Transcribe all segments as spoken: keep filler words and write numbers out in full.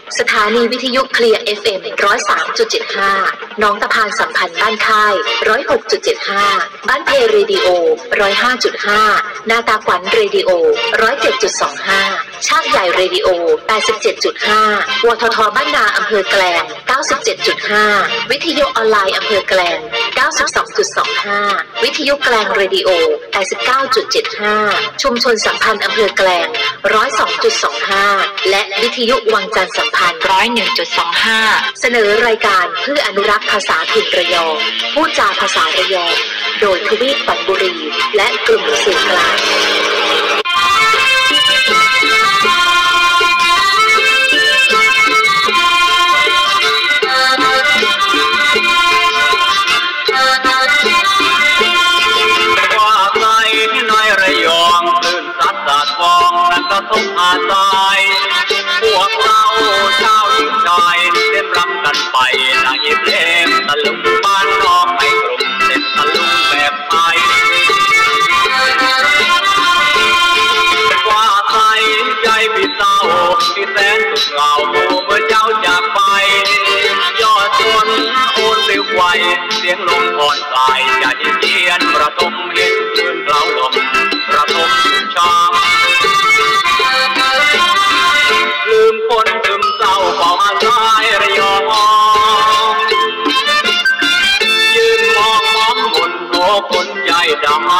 สถานีวิทยุเคลียร์ เอฟ เอ็ม หนึ่งร้อยสามจุดเจ็ดห้า น้องตะพานสัมพันธ์บ้านค่าย หนึ่งร้อยหกจุดเจ็ดห้า บ้านเพเรดิโอ หนึ่งร้อยห้าจุดห้า นาตาขวัญเรดิโอ หนึ่งร้อยเจ็ดจุดสองห้า ชากใหญ่เรดิโอ แปดสิบเจ็ดจุดห้า วททบ้านนาอำเภอแกลง เก้าสิบเจ็ดจุดห้า วิทยุออนไลน์อำเภอแกลง เก้าสิบสองจุดสองห้า วิทยุแกลงเรดิโอ แปดสิบเก้าจุดเจ็ดห้า ชุมชนสัมพันธ์อำเภอแกลง หนึ่งร้อยสองจุดสองห้า และวิทยุวังจันทร์สัมพันธ์ หนึ่งร้อยเอ็ดจุดสองห้า เสนอรายการเพื่ออนุรักษ์ภาษาถิ่นระยองพูดจาภาษาระยองโดยทวีปปัตบุรีและกลุ่มสื่อกลางก็ต้องอาศัยพวกเราชาวหญิงชายเล่นรำกันไปนางยิ้มเล่มตะลุงบ้านนอกไม่กลุ่มเล่นตะลุงแบบไทยว่าใครใจพี่เศร้าที่แสนสุขเหงาเมื่อเจ้าจากไปยอดชนโอนเร็วไวเสียงลมผ่อนคลายใจเย็นประทมเห็นคืนเกลาลมประทมชาลืมคนซึมเศร้าเฝ้าอาลัยระยองยืนมองมองบนโลกคนใจดำ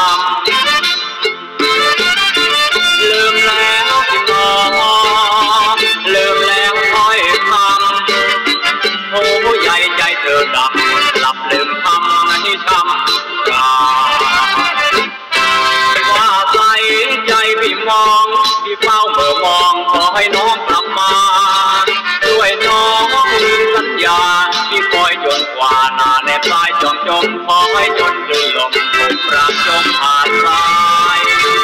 ลืมแล้วที่มองลืมแล้วถ้อยคำโอ้ใหญ่ใจเธอดำหลับลืมคำให้ช้ำกาว่าใส่ใจพี่มองพี่เฝ้าเมื่อมองขอให้น้องกลับมาด้วยน้องลืมสัญญาพี่คอยจนกว่าหน้าแนบสายจอมจมขอให้จนลืมลมผมรักจมหาดทราย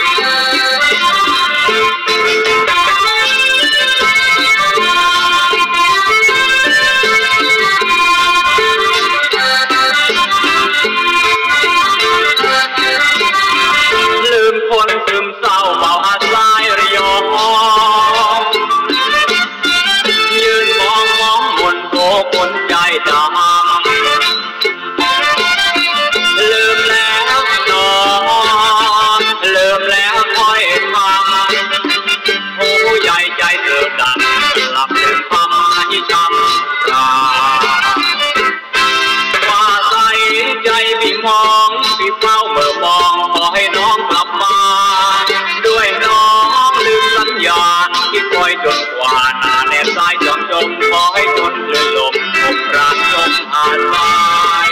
ลืมคนซึมเศร้าเบาอาสายระยองยืนมองมองบนโลกคนใจดำลืมแล้วน้องลืมแล้วถ้อยคำผู้ใหญ่ใจเธอดังหลับลืมคำให้ช้ำราว่าใส่ใจพี่มองพี่เฝ้าเมื่อมองขอให้น้องกลับมาด้วยน้องลืมสัญญาที่คอยจนกว่าหน้าแนบสายจอมจมขอให้จนลืมลมผมรักจมหาดทราย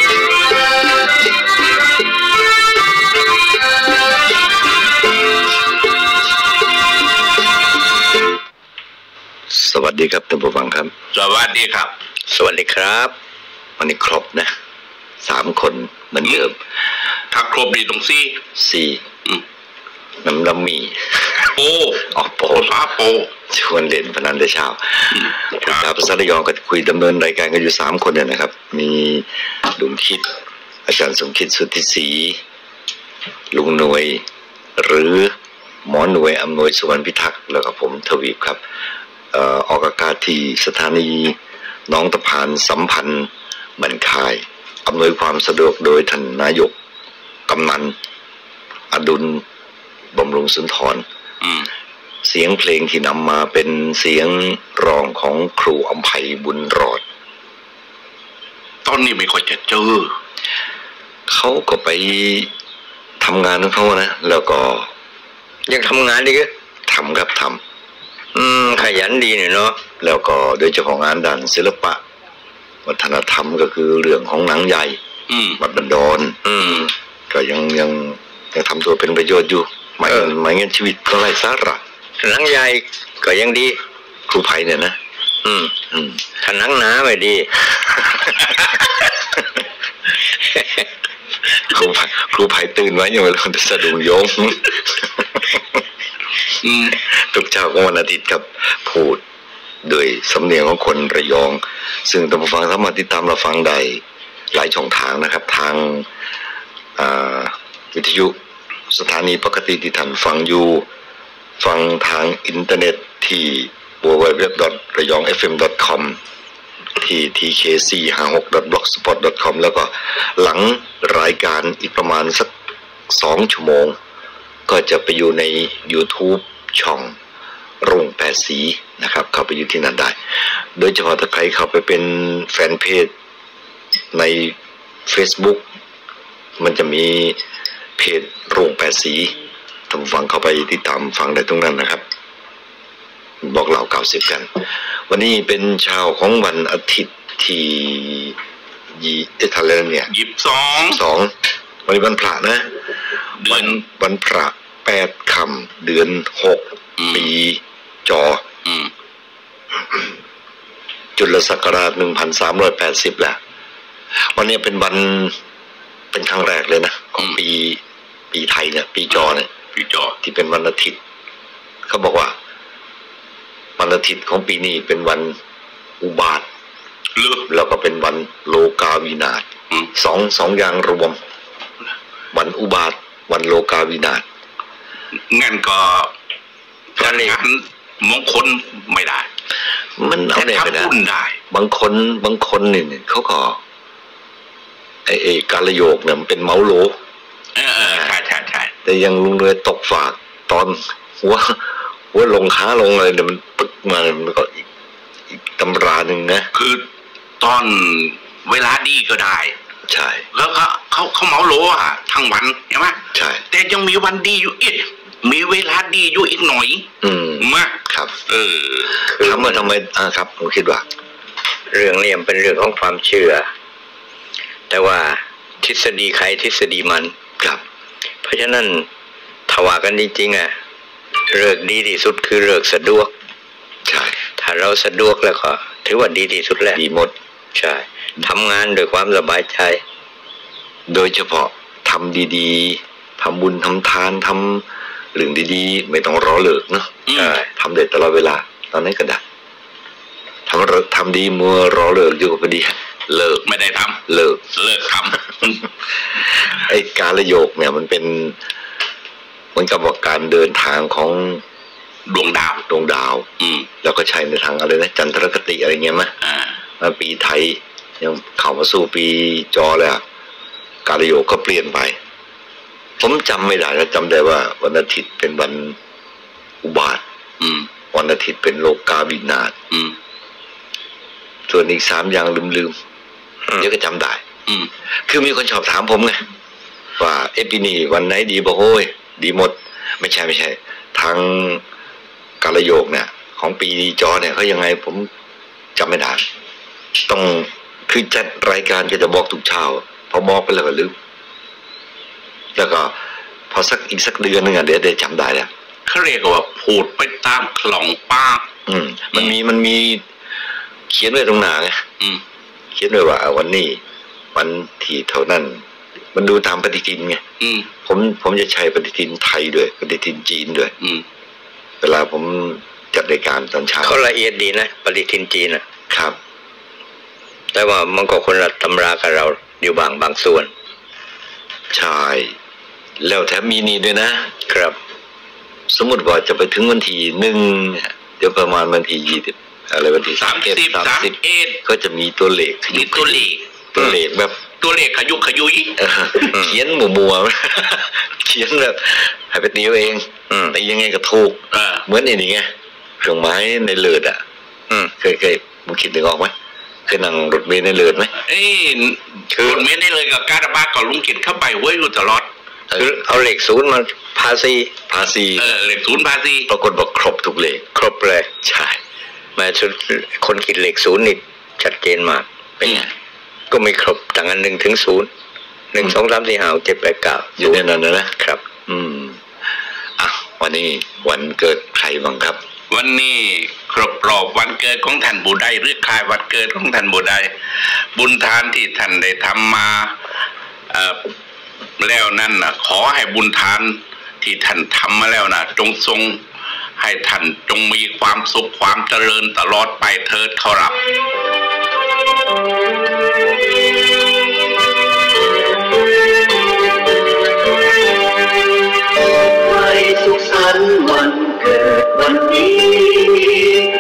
สวัสดีครับท่านผู้ฟังครับสวัสดีครับสวัสดีครับวันนี้ครบนะสามคนเหมือนเดิมถ้าครบดีตรงซี่สี่น้ำน้ำมีโอ้อ๋อโปฟ้าโปชวนเล่นพนันแต่เช้าครับภาษาระยองก็คุยดำเนินรายการกันอยู่สามคนเนี่ยนะครับมีลุงคิดอาจารย์สมคิดสุทธิศรีลุงหน่วยหรือหมอหน่วยอำนวยสุวรรณพิทักษ์แล้วก็ผมทวีปครับออกอากาศที่สถานีน้องตะพานสัมพันธ์บรรคายอำนวยความสะดวกโดยท่านนายกกำนันอดุลบำรุงสุนทรเสียงเพลงที่นำมาเป็นเสียงร้องของครูอำไพบุญรอดตอนนี้ไม่ค่อยจะเจอเขาก็ไปทำงานของเขานะแล้วก็ยังทำงานดีก็ทำครับทำอืมขยันดีเนี่ยเนาะแล้วก็โดยเฉพาะงานด้านศิลปะวัฒนธรรมก็คือเรื่องของหนังใหญ่บัดบันดอนก็ยังยังยังทำตัวเป็นประโยชน์อยู่ไม่ไม่งั้นชีวิตก็ไร้สาระหนังใหญ่ก็ยังดีครูไผ่เนี่ยนะอืมอืมถ้าหนังหนาไม่ดีครูไผ่ครูไผ่ตื่นไว้ยังไงคนจะสะดุ้งโยงทุกเช้าของวันอาทิตย์ครับพูดโดยสำเนียงของคนระยองซึ่งท่านผู้ฟังสามารถติดตามเราฟังได้หลายช่องทางนะครับทางวิทยุสถานีปกติที่ท่านฟังอยู่ฟังทางอินเทอร์เน็ตที่ดับเบิลยู ดับเบิลยู ดับเบิลยู ดอท ระยอง เอฟ เอ็ม ดอท คอม ที่ ที เค สี่ ห้าหก ดอท บล็อกสปอต ดอท คอม แล้วก็หลังรายการอีกประมาณสักสองชั่วโมงก็จะไปอยู่ใน YouTube ช่องรุ่งแปดสีนะครับเข้าไปอยู่ที่นั่นได้โดยเฉพาะถ้าใครเข้าไปเป็นแฟนเพจใน Facebook มันจะมีเพจรุ่งแปดสีท่านฟังเข้าไปติดตามฟังได้ตรงนั้นนะครับบอกเล่าเก้าสิบกันวันนี้เป็นเช้าของวันอาทิตย์ที่ยี่เอ๊ะทันแล้วเนี่ยยี่สิบสองสองวันนี้วันพระนะวันวันพระแปดค่ำเดือนหกปีจอจุลศักราชหนึ่งพันสามร้อยแปดสิบแหละวันนี้เป็นวันเป็นครั้งแรกเลยนะของปีปีไทยเนี่ยปีจอเนี่ยปีจอที่เป็นวันอาทิตย์เขาบอกว่าวันอาทิตย์ของปีนี้เป็นวันอุบาทแล้วก็เป็นวันโลกาวินาศสองสองอย่างรวมวันอุบาทวันโลกาวินาศงั้นก็การงานมงคลไม่ได้มันเอาไหนไปได้บางคนบางคนเนี่ยเขาก็ไอ้ไอ้การโยกเนี่ยมันเป็นเมาโลเออใช่ใช่ใช่แต่ยังลุงเลยตกฝากตอนหัวหัวลงขาลงอะไรเนี่ยมันปึ๊กมามันก็อีกอีกตำราหนึ่งนะคือตอนเวลาดีก็ได้ใช่แล้วก็เขาเขาเมาโลอ่ะทั้งวันใช่ไหมใช่แต่ยังมีวันดีอยู่อีกมีเวลาดีอยู่อีกหน่อยอืมมากครับเออถามว่าทำไมอ่าครับผมคิดว่าเรื่องนี้เป็นเรื่องของความเชื่อแต่ว่าทฤษฎีใครทฤษฎีมันครับเพราะฉะนั้นถ้าว่ากันจริงๆอ่ะเลิกดีที่สุดคือเลิกสะดวกใช่ถ้าเราสะดวกแล้วก็ถือว่าดีที่สุดแล้วดีหมดใช่ทำงานด้วยความสบายใจโดยเฉพาะทำดีๆทำบุญทำทานทำเรื่องดีๆไม่ต้องรอเลิกเนาะใช่ทำได้ตลอดเวลาตอนนี้ก็ได้ทำทำดีมัวรอเลิกอยู่ก็พอดีเลิกไม่ได้ทำเลิกเลิกทำไอ้การโยกเนี่ยมันเป็นเหมือนกับว่าการเดินทางของดวงดาวดวงดาวอืมแล้วก็ใช้ในทางอะไรนะจันทรคติอะไรเงี้ยมั้ยอ่าปีไทยยังเข้ามาสู่ปีจอแล้วการโยกก็เปลี่ยนไปผมจำไม่ได้แล้วจำได้ว่าวันอาทิตย์เป็นวันอุบาทอืมวันอาทิตย์เป็นโลกาวินาศอืมส่วนอีกสามอย่างลืมๆเดี๋ยวก็จำได้อืมคือมีคนชอบถามผมไงว่าเอปีนี้วันไหนดีบ่โห้ยดีหมดไม่ใช่ไม่ใช่ทางการโยกเนี่ยของปีจอเนี่ยเขายังไงผมจำไม่ได้ต้องคือจัดรายการก็จะบอกทุกเช้าพอบอกไปแล้วก็ลืมแล้วก็พอสักอีกสักเดือนนึงอ่ะเดี๋ยวได้จำได้แล้วเขาเรียกว่าพูดไปตามคลองปากอืมมันมีมันมีเขียนไว้ตรงหน้าไงอืมเขียนไว้ว่าวันนี้วันที่เท่านั้นมันดูตามปฏิทินไงอืมผมผมจะใช้ปฏิทินไทยด้วยปฏิทินจีนด้วยอืมเวลาผมจัดรายการตอนเช้าเขาละเอียดดีนะปฏิทินจีนนะครับแต่ว่ามันก็คนละตำรากับเราอยู่บางบางส่วนใช่แล้วแถมมีนี่ด้วยนะครับ สมมติว่าจะไปถึงวันที่หนึ่งเดี๋ยวประมาณวันที่ยี่สิบอะไรวันที่สามสิบสามสิบเอ็ดก็จะมีตัวเลขมีตัวเลขตัวเลขแบบตัวเลขขยุกขยุยเขียนมัวมัวเขียนแบบให้ไปตีเองแต่ยังไงก็ถูกเหมือนไอ้นี่ไงเครื่องไม้ในเลือดอ่ะเคยเคยมึงคิดถึงออกไหมเคยนั่งรถเมล์ในเลือดไหมเอ้คือรถเมล์ในเลือดกับการบ้ากับลุงกิจเข้าไปเว้ยอยู่ตลอดคือเอาเลขศูนย์มาพาซีพาซีเออเลขศูนย์พาซีปรากฏบอกครบทุกเลขครบเลยใช่แม้ชุดคนคิดเลขศูนย์นี่ชัดเจนมากเป็นไงก็ไม่ครบต่างกันหนึ่งถึงศูนย์หนึ่งสองสามสี่ห้าเจ็ดแปดเก้าอยู่ในนั้นนะครับอืมอ่ะวันนี้วันเกิดใครบ้างครับวันนี้ครบรอบวันเกิดของท่านบุไดหรือคลายวันเกิดของท่านบุไดบุญทานที่ท่านได้ทำมาเอ่อแล้วนั่นน่ะขอให้บุญทานที่ท่านทำมาแล้วน่ะจงทรงให้ท่านจงมีความสุขความเจริญตลอดไปเถิดขอรับให้สุขสันต์วันเกิดวันนี้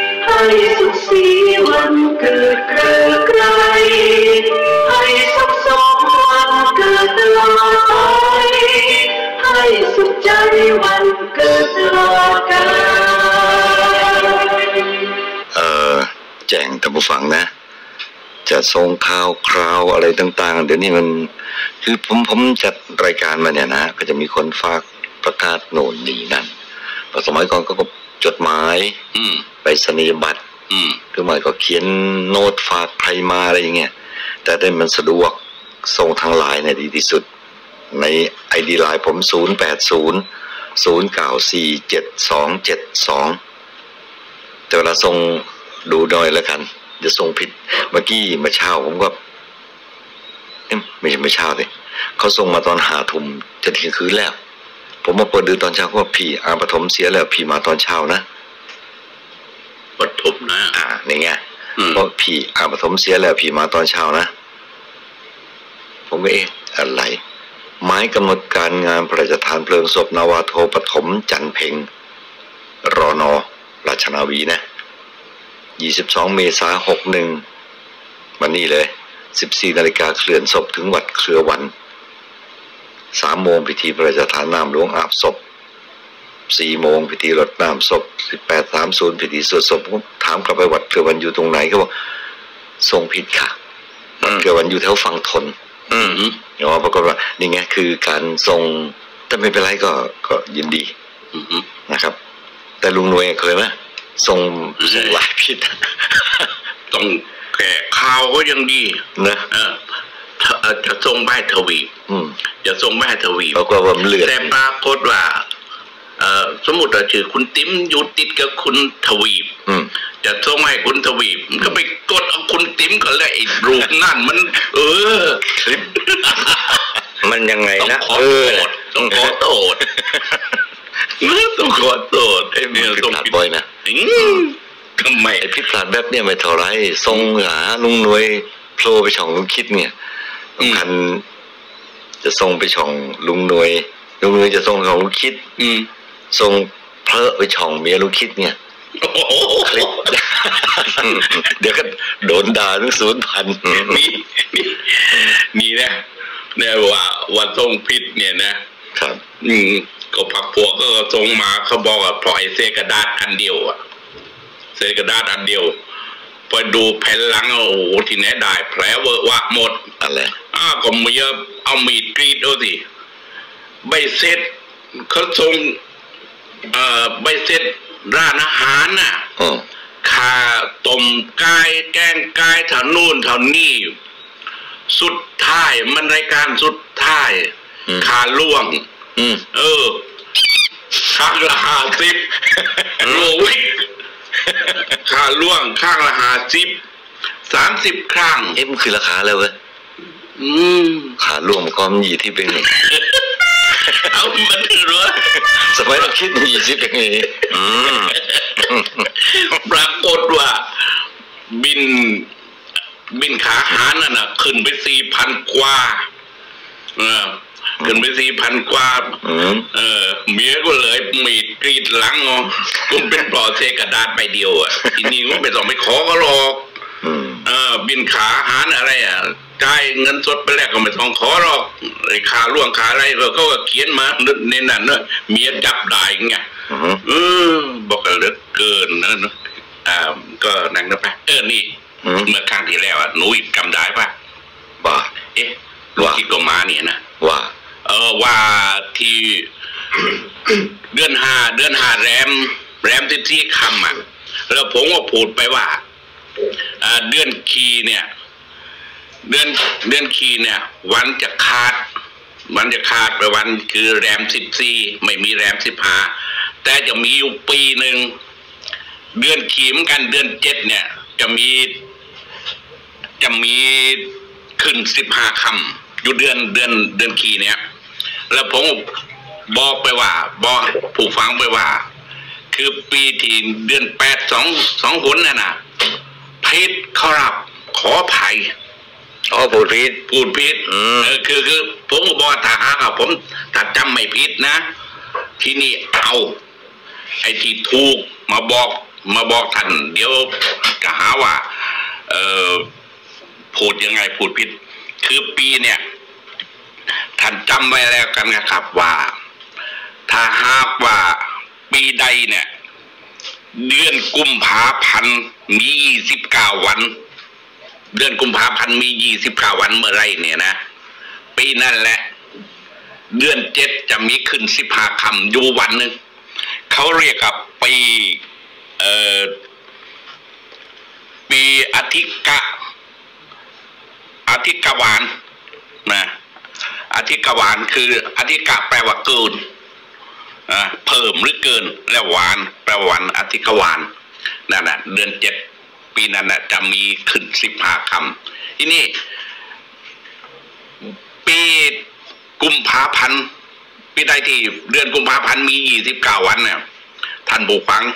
ให้สุขสีวันเกิดเกลือไกรให้สุขสมวันเกิดตลอดไปให้สุขใจวันเกิดตลอดกาลเอ่อแจ้งท่านผู้ฟังนะจะส่งข่าวคราวอะไรต่างๆเดี๋ยวนี้มันคือผมผมจัดรายการมาเนี่ยนะก็จะมีคนฝากประกาศโน่นนี่นั่นสมัยก่อนก็จดหมายไปสนียบัตรหรือไม่ก็เขียนโน้ตฝากใครมาอะไรอย่างเงี้ยแต่ได้มันสะดวกส่งทางไลน์เนี่ยดีที่สุดในไอดีไลน์ผมศูนย์แปดศูนย์ศูนย์เก้าสี่เจ็ดสองเจ็ดสองแต่เวลาส่งดูหน่อยแล้วกันจะส่งผิดเมื่อกี้เมื่อเช้าผมก็ไม่ใช่เมื่อเช้าสิเขาส่งมาตอนห้าทุ่มจะถึงคืนแล้วผมมาเปิดดูตอนเช้าว่าพี่อาปฐมเสียแล้วพี่มาตอนเช้านะปฐมนะอ่านี่ไงเพราะพี่อาปฐมเสียแล้วพี่มาตอนเช้านะผมก็เอ๊ะอะไรหมายกำหนดการงานพระราชทานเพลิงศพนาวาโทปฐมจันเพ็งรน.ราชนาวีนะยี่สิบสองเมษายนหกหนึ่งวันนี้เลยสิบสี่นาฬิกาเคลื่อนศพถึงวัดเครือวันสามโมงพิธีพระราชทานน้ำหลวงอาบศพสี่โมงพิธีรดน้ำศพสิบแปดสามศูนย์พิธีสวดศพผมถามกลับไปวัดเครือวันอยู่ตรงไหนเขาบอกส่งผิดค่ะวัดเครือวันอยู่แถวฝั่งทนอืมอย่างว่าปรากฏว่านี่ไงคือการส่งแต่ไม่เป็นไรก็ก็ยินดีนะครับแต่ลุงหน่วยเคยไหมส่งส่งหลายผิดต้องแก่ข่าวก็ยังดีนะเออจะส่งใบทวีจะส่งใบทวีเพราะว่ามันเลือดแต่ปรากฏว่าสมมติว่าชื่อคุณติ๋มอยู่ติดกับคุณทวีปจะส่งให้คุณทวีปก็ไปกดเอาคุณติ๋มก็เลยไอ้รูปนั่นมันเออคลิปมันยังไงนะเออต้องขอโทษต้องขอโทษไอ้เนี่ยต้องผิดบ่อยนะทำไมไอ้ผิดพลาดแบบเนี้ยไม่เท่าไรส่งหาลุงหน่วยโผล่ไปช่องลุงคิดเนี่ยคันจะส่งไปช่องลุงหน่วยลุงหน่วยจะส่งของลุงคิดส่งเพลไปช่องเมียลุงคิดเนี่ยคลิปเดี๋ยวก็โดนด่าทั้งศูนย์พันนี่นี่นะเนี่ยว่าว่าส่งผิดเนี่ยนะครับอืมก็พักพวกก็ส่งมาเขาบอกว่าปล่อยเศษกระดาษอันเดียวอ่ะเศษกระดาษอันเดียวพอดูแผ่นหลังโอ้โหที่ไหนได้แผลเวอะวะหมดอะไรอ้าวก็มีเอามีดกรีดเอาสิใบเสร็จเขาส่งเอ่อใบเสร็จร้านอาหารน่ะค่าต้มไก่แกงไก่เท่านู่นเท่านี่สุดท้ายมันรายการสุดท้ายค่าล่วงเออข้างละห้าสิบโลวิกค่าล่วงข้างละห้าสิบสามสิบครั้งเอ๊ะมันคือราคาแล้วเว้ยขาล่วงมันก็ยี่ที่เป็นเอามันถือว่าสมัยเราคิดยี่สิบอย่างนี้ปรากฏว่าบินบินขาหารนั่นน่ะขึ้นไปสี่พันกว่าเออขึ้นไปสี่พันกว่าเออเมียก็เลยมีดกรีดหลังอ๋อก็เป็นปลอเศษกระดาษใบเดียวอ่ะทีนี้ก็ไม่ต้องไปขอก็หรอกเออบินขาหารอะไรอ่ะจ่ายเงินสดไปแล้วก็ไม่ต้องขอหรอกไอ้ขาล่วงขาอะไรก็ก็เขียนมาในนั้นเนอะเมียจับได้ไงเออบอกกันเหลือเกินนะเนอะอ่าก็นั่งนะไปเออนี่เมื่อครั้งที่แล้วอ่ะหนูจำได้ป่ะว่าเอ๊ะลูกที่กมาเนี่ยนะว่าเออว่าที่เดือนห้าเดือนห้าแรมแรมที่ที่คำอ่ะแล้วผมก็พูดไปว่าอ่าเดือนคีเนี่ยเดือนเดือนคีเนี่ยวันจะขาดวันจะขาดไปวันคือแรมสิบสี่ไม่มีแรมสิบห้าแต่จะมีอยู่ปีหนึ่งเดือนคีเหมือนกันเดือนเจ็ดเนี่ยจะมีจะมีขึ้นสิบห้าคำอยู่เดือนเดือนเดือนคีเนี่ยแล้วผมบอกไปว่าบอกผู้ฟังไปว่าคือปีที่เดือนแปดสองสองหนน่ะนะผิดเขารับขออภัยอ๋อพูดผิดพูดผิดเออคือคือผมก็บอกถ้าหากผมถ้าจำไม่ผิดนะที่นี่เอาไอ้ที่ถูกมาบอกมาบอกท่านเดี๋ยวจะหาว่าเออพูดยังไงพูดผิดคือปีเนี่ยท่านจำไว้แล้วกันนะครับว่าถ้าหากว่าปีใดเนี่ยเดือนกุมภาพันธ์มียี่สิบเก้าวันเดือนกุมภาพันธ์มียี่สิบเก้าวันเมื่อไรเนี่ยนะปีนั่นแหละเดือนเจ็ดจะมีขึ้นสิบห้าค่ำอยู่วันหนึ่งเขาเรียกกับปีเอ่อปีอธิกะอธิกวานนะอธิกวานคืออธิกะแปลว่าเกินเพิ่มหรือเกินแล้ววานแปลวันอธิกวานนั่นแหละเดือนเจ็ดปีนั้นนะจะมีขึ้นสิบห้าค่ำที่นี่ปีกุมภาพันธ์ปีใดที่เดือนกุมภาพันธ์มียี่สิบเก้าวันเนี่ยท่านผู้ฟัง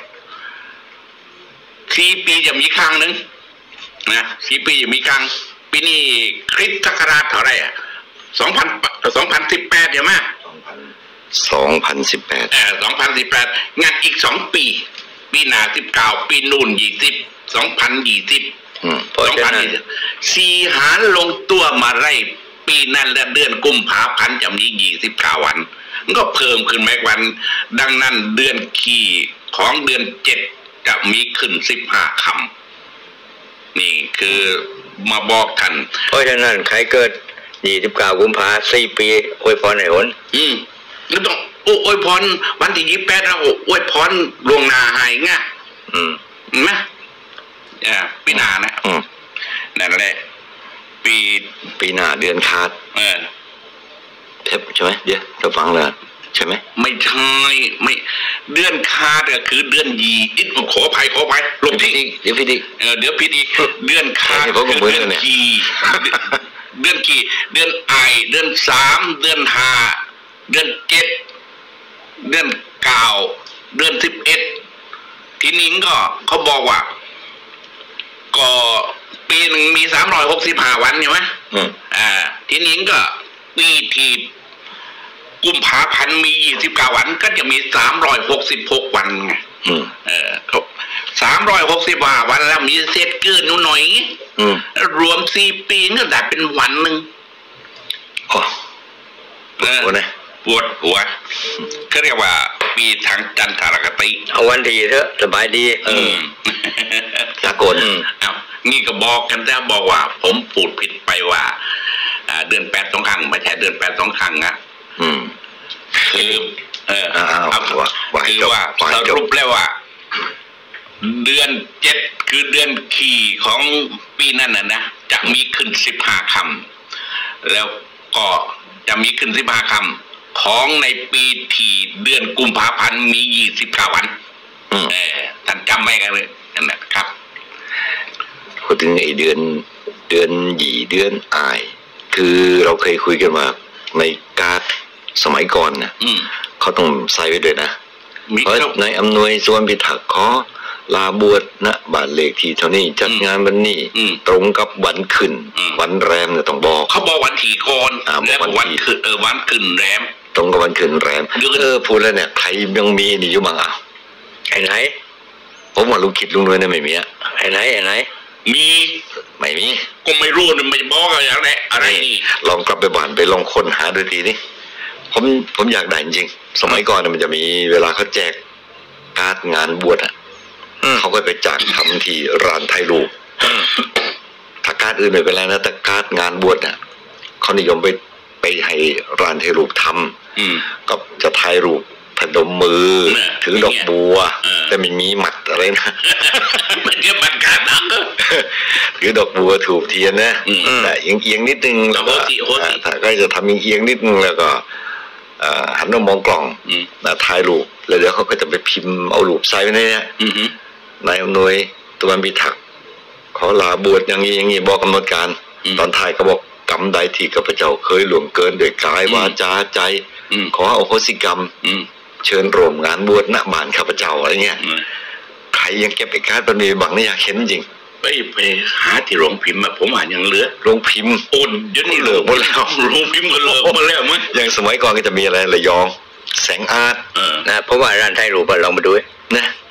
สี่ปีจะมีครั้งหนึ่งนะสี่ปีจะมีครั้งปีนี้คริสต์ศักราชเท่าไหร่อ่ะสองพันสองพันสิบแปดใช่ไหมสองพันสิบแปดเออสองพันสิบแปดงานอีกสองปีปีหน้าสิบเก้าปีนู่นยี่สิบสองพันยี่สิบสองพันยี่สิบสี่หารลงตัวมาไล่ปีนั้นและเดือนกุมภาพันธ์จะมียี่สิบเก้าวันก็เพิ่มขึ้นแม้วันดังนั้นเดือนขี้ของเดือนเจ็ดจะมีขึ้นสิบห้าค่ำนี่คือมาบอกกันเพราะฉะนั้นใครเกิดยี่สิบเก้ากุมภาสี่ปีอวยพรให้หนอืมก็ต้องอวยพรวันที่ยี่สิบแปดเราอวยพรลวงหน้าให้ง่ะอืมนะอ่าปีหน้านะอืมนั่นแหละปีปีหน้าเดือนคาดเออใช่ไหมเดี๋ยวเราฟังเลยใช่ไหมไม่ใช่ไม่เดือนคาดก็คือเดือนยีอิดขออภัยขออภัยลงที่เดี๋ยวพี่ดิเออเดี๋ยวพี่ดิเดือนคาดคือเดือนกีเดือนกีเดือนไอเดือนสามเดือนห้าเดือนเจ็ดเดือนเก้าเดือนสิบเอ็ดทีนี้ก็เขาบอกว่าก็ปีหนึ่งมีสามร้อยหกสิบห้าวันใช่ไหมอ่าทีนี้ก็ปีที่กุมภาพันธ์มียี่สิบเก้าวันก็จะมีสามร้อยหกสิบหกวันไงเออเขาสามร้อยหกสิบห้าวันแล้วมีเศษเกินนิดหน่อยรวมสี่ปีก็ได้เป็นวันหนึ่งโอ้ปวดหัวนะปวดหัวเขาเรียกว่าปีทางจันทรคติเอาวันทีเถอะสบายดีเออสากลเอานี่ก็บอกกันแต่บอกว่าผมพูดผิดไปว่าเดือนแปดสองครั้งไม่ใช่เดือนแปดสองครั้งนะอืมคือเออเอาคือว่าสรุปแล้วว่าเดือนเจ็ดคือเดือนขี่ของปีนั้นน่ะนะจะมีขึ้นสิบห้าค่ำแล้วก็จะมีขึ้นสิบห้าค่ำของในปีที่เดือนกุมภาพันธ์มียี่สิบเก้าวันเออท่านจำไว้กันเลยนั่นแหละครับพูดถึงไอ้เดือนเดือนหยี่เดือนอายคือเราเคยคุยกันมาในการสมัยก่อนนะเขาต้องใส่ไว้ด้วยนะเพราะในอำนวยส่วนพิทักษ์ขอลาบวชนะบาทเลขที่เท่านี้จัดงานวันนี้ตรงกับวันขึ้นวันแรมเนี่ยต้องบอกเขาบอกวันถี่ก่อนแล้ววันขึ้นเออวันขึ้นแรมตรงกับวันขึ้นแรมเออพูดแล้วเนี่ยใครยังมีนี่อยู่บ้างอ่ะไอ้ไหนผมว่าลุงคิดลุงด้วยเนี่ยไม่มีอ่ะไอ้ไหนไอ้ไหนมีไม่มีก็ไม่รู้นะไม่บอกอะไรอะไรอะไรนี่ลองกลับไปบ้านไปลองค้นหาดูทีนี่ผมผมอยากได้จริงสมัยก่อนมันจะมีเวลาเขาแจกการ์ดงานบวชอ่ะเขาก็ไปจัดทำที่ร้านไทยรูปถ้าการ์ดอื่นไม่เป็นไรนะแต่การ์ดงานบวชอ่ะเขานิยมไปไปให้ร้านไทยรูปทำก็จะไทยรูปพนมมือถือดอกบัวแต่ไม่มีหมัดอะไรนะมันจะบัตรการนังก็ถือดอกบัวถูกเทียนนะแต่เอียงๆนิดนึงแล้วก็ถ้าก็จะทำเอียงๆนิดนึงแล้วก็หันมามองกล่องถ่ายรูปแล้วเดี๋ยวเขาก็จะไปพิมพ์เอารูปใส่ไว้ในนี้นายอำนวยตัวมันพิทักษ์ขอลาบวชอย่างนี้อย่างนี้บอกกำหนดการตอนถ่ายก็บอกกรรมใดที่ข้าพเจ้าเคยล่วงเกินโดยกายวาจาใจขออโหสิกรรมเชิญร่วมงานบวชณบ้านข้าพเจ้าอะไรเงี้ยใครยังเก็บเอกสารเป็นมีบังนี่อยากเห็นจริงไปไปหาที่โรงพิมพ์มาผมอ่านยังเหลือโรงพิมพ์โอนเดี๋ยวนี้เหลือหมดแล้วโรงพิมพ์ก็เหลือหมดแล้วมั้ยอย่างสมัยก่อนก็จะมีอะไรระยองแสงอาร์ตนะเพราะว่าร้านไทยรูปเรามาดูนะ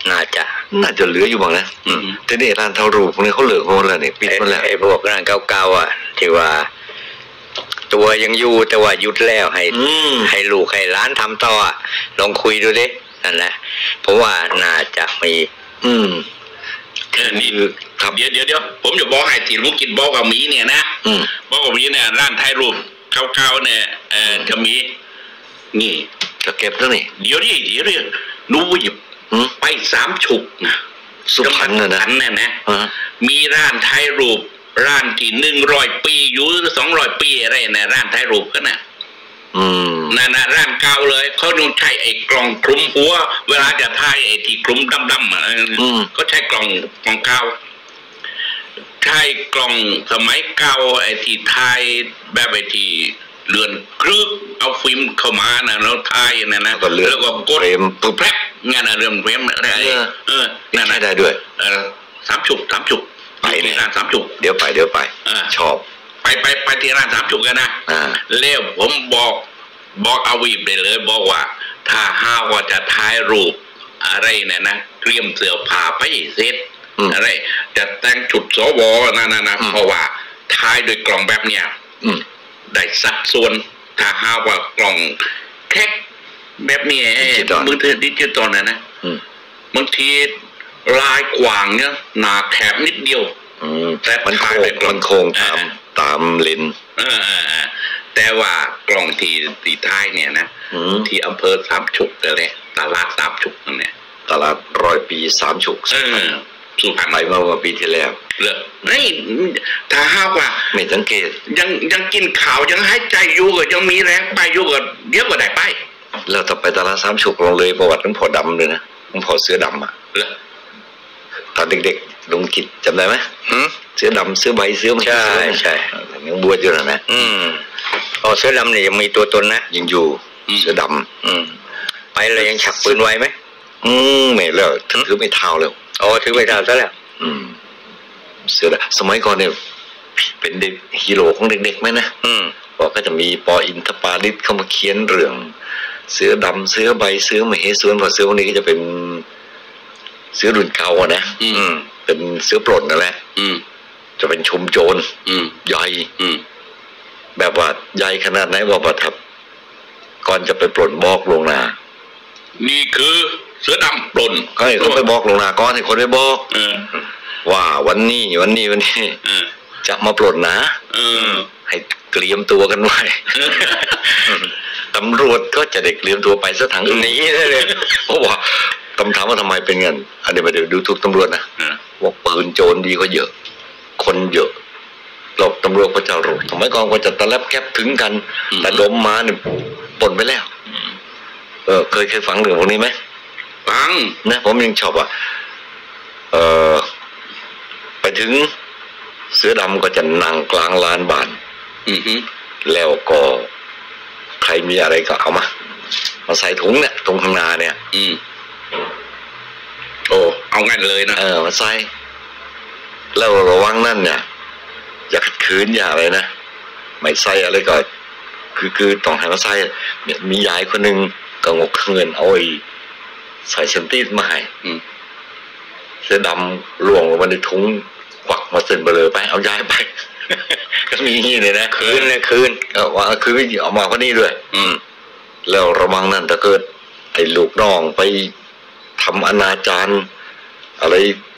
น่าจะน่าจะเหลืออยู่บ้างนะแต่นี่ร้านเท่ารูปพวกนี้เขาเหลือหมดแล้วเนี่ยปิดหมดแล้วไอ้พวกร้านเก่าๆอ่ะที่ว่าตัวยังอยู่แต่ว่าหยุดแล้วให้ให้ลูกให้ร้านทำต่อลองคุยดูดินั่นแหละเพราะว่าน่าจะมีอืมเออนี่ครับเดี๋ยวเดี๋ยวเดี๋ยวผมจะบอกให้ที่ลุงกินบอกกับมีเนี่ยนะบอกกับมีเนี่ยร้านถ่ายรูปเก่าๆเนี่ยเออจะมีนี่จะเก็บแล้วนี่เดี๋ยวดิเดี๋ยวเดี๋ยวรู้ว่าอยู่ไปสามฉุกนะสุพรรณนะนะนะมีร้านถ่ายรูปร้านที่หนึ่งร้อยปีอยู่สองร้อยปีอะไรนะร้านถ่ายรูปกันนะนั่นนะร้านเก่าเลยเขาต้องใช้ไอ้กล่องคลุมหัวเวลาจะถ่ายไอ้ที่คลุมดำๆอ่ะก็ใช้กล่องกล่องเก่าใช้กล่องสมัยเก่าไอ้ที่ถ่ายแบบไอ้ที่เลื่อนกรึกเอาฟิล์มเข้ามานะแล้วถ่ายนั่นนะแล้วก็กดเฟรมปุ๊บแป๊บงั้นนะเรื่องเฟรมอะไรเออนั่นได้ด้วยเออสามฉุกสามฉุกไปที่ร้านสามฉุกเดี๋ยวไปเดี๋ยวไปชอบไปไปไปที่ร้านสามฉุกกันนะเลี้ยวผมบอกบอกอาวีบได้เลยบอกว่าถ้าห้าว่าจะถ่ายรูปอะไรเนี่ยนะเตรียมเสื้อผ้าไปเสร็จอะไรจะแต่งชุดสวนั่นนะเพราะว่าถ่ายโดยกล่องแบบเนี้ยได้สัดส่วนถ้าห้าว่ากล่องแค่แบบนี้มือถือดิจิตอลนะนะบางทีลายกว้างเนี่ยหนาแคบนิดเดียวแต่มันโค้งมันโค้งตามตามเลนแต่ว่ากล่องที่ตีท้ายเนี่ยนะที่อำเภอสามฉุกเลยตลาดสามฉุกนั่นเนี่ยตลาดร้อยปีสามฉุกสุพรรณไปเมื่อปีที่แล้วเลยนี่ถ้าหากว่าไม่สังเกตยังยังกินข่าวยังหายใจอยู่ก็ยังมีแรงไปอยู่ก็เดี๋ยวก็ได้ไปแล้วต่อไปตลาดสามฉุกลงเลยประวัติหลวงพ่อดำเลยนะหลวงพ่อเสือดำอ่ะตอนเด็กๆลุงกิจจำได้ไหมเสือดำเสือใบเสือใช่ใช่ยังบวชอยู่นะนะอืมอ๋อเสือดำเนี่ยยังมีตัวตนนะยังอยู่เสือดำอืมไปเลยยังฉักปืนไว้ไหมอืมไม่แล้วถือไม่เท่าแล้วอ๋อถือไม่เท่าซะแล้วอืมเสือสมัยก่อนเนี่ยเป็นเด็กฮีโร่ของเด็กๆไหมนะอืมบอกก็จะมีปออินทปาริศเข้ามาเขียนเรื่องเสือดำเสือใบเสือมเหสวนพอเสือพวกนี้ก็จะเป็นเสือรุ่นเก่านะอืมเป็นเสือปล้นนั่นแหละอืมจะเป็นชุมโจรอืมใหญ่อืมแบบว่าใหญ่ขนาดไหนว่าประทับก่อนจะไปปล้นบอกลงนานี่คือเสือดำปล้นก็ให้เขาไปบอกลงนาก่อนให้คนไปบอกว่าวันนี้วันนี้วันนี้จะมาปล้นนะให้เตรียมตัวกันไว้ตำรวจก็จะเด็กเตรียมตัวไปซะทางนี้เลยเพราะว่าคำถามว่าทำไมเป็นเงินอันนี้มาเดี๋ยวดูทุกตำรวจนะว่าปืนโจรดีก็เยอะคนเยอะหลบตำรวจก็จะรู้ทำไมกองก็จะตะลับแคบถึงกันแต่ล้มมาเนี่ยปนไปแล้วเออเคยเคยฟังเรื่องพวกนี้ไหมฟังนะผมยังชอบอ่ะเออไปถึงเสือดำก็จะนั่งกลางลานบ้านแล้วก็ใครมีอะไรก็เอามามาใส่ถุงเนี่ยตรงข้างหน้าเนี่ยอืมโอ้เอางั้นเลยนะเออมาใส่แล้วระวังนั่นเนี่ยอย่าขัดขืนอย่าอะไรนะไม่ใส่อะไรก็คือคือต้องให้มาใส่เนี่ยมียายคนหนึ่งก็งกเงินเอาไอ้ใส่เซนตี้มาให้เสือดำล่วงลงมาในถุงควักมาเส้นเบลอไปเอายายไปก็มีอย่างนี้เลยนะคืนเลยคืนเออว่าคืนเอามาคนนี้ด้วยอืมแล้วระวังนั่นถ้าเกิดไอ้ลูกน้องไปทำอนาจารอะไร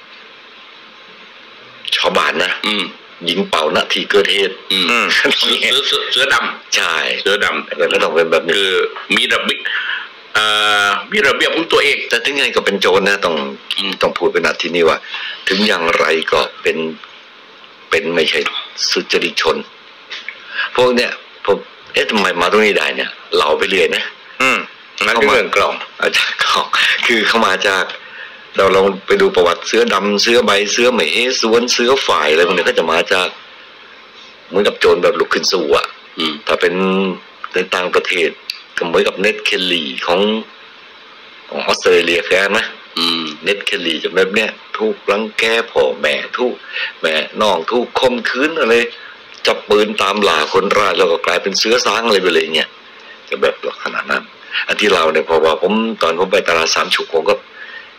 ชาวบ้านนะยิงเป่าณที่เกิดเหตุเสือดำใช่เสือดำแต่ก็ต้องเป็นแบบนี้คือมีระเบียบมีระเบียบของตัวเองแต่ถึงไงก็เป็นโจรนะต้องต้องพูดเป็นนาทีนี้ว่าถึงอย่างไรก็เป็นเป็นไม่ใช่สุจริตชนพวกเนี้ยผมเอ๊ะทำไมมาตรงนี้ได้เนี่ยเหล่าไปเรื่อยนะอืมนั่นเรื่องกล่องอาจารย์กล่องคือเข้ามาจากเราลองไปดูประวัติเสือดำเสือใบเสือเหมยสวนเสือฝ่ายอะไรพวกนี้ก็จะมาจากเหมือนกับโจรแบบลุกขึ้นสู่อ่ะถ้าเป็นในต่างประเทศก็เหมือนกับเน็ตเคลลี่ของของออสเตรเลียแกนะเน็ตเคลลี่จะแบบเนี้ยถูกรังแกพ่อแม่ถูกแม่น้องถูกข่มขืนอะไรจับปืนตามล่าคนร้ายแล้วก็กลายเป็นเสือสางอะไรไปเลยเงี้ยจะแบบลักษณะนั้นอันที่เราเนี่ยพอว่าผมตอนผมไปตลาดสามฉุกผมก็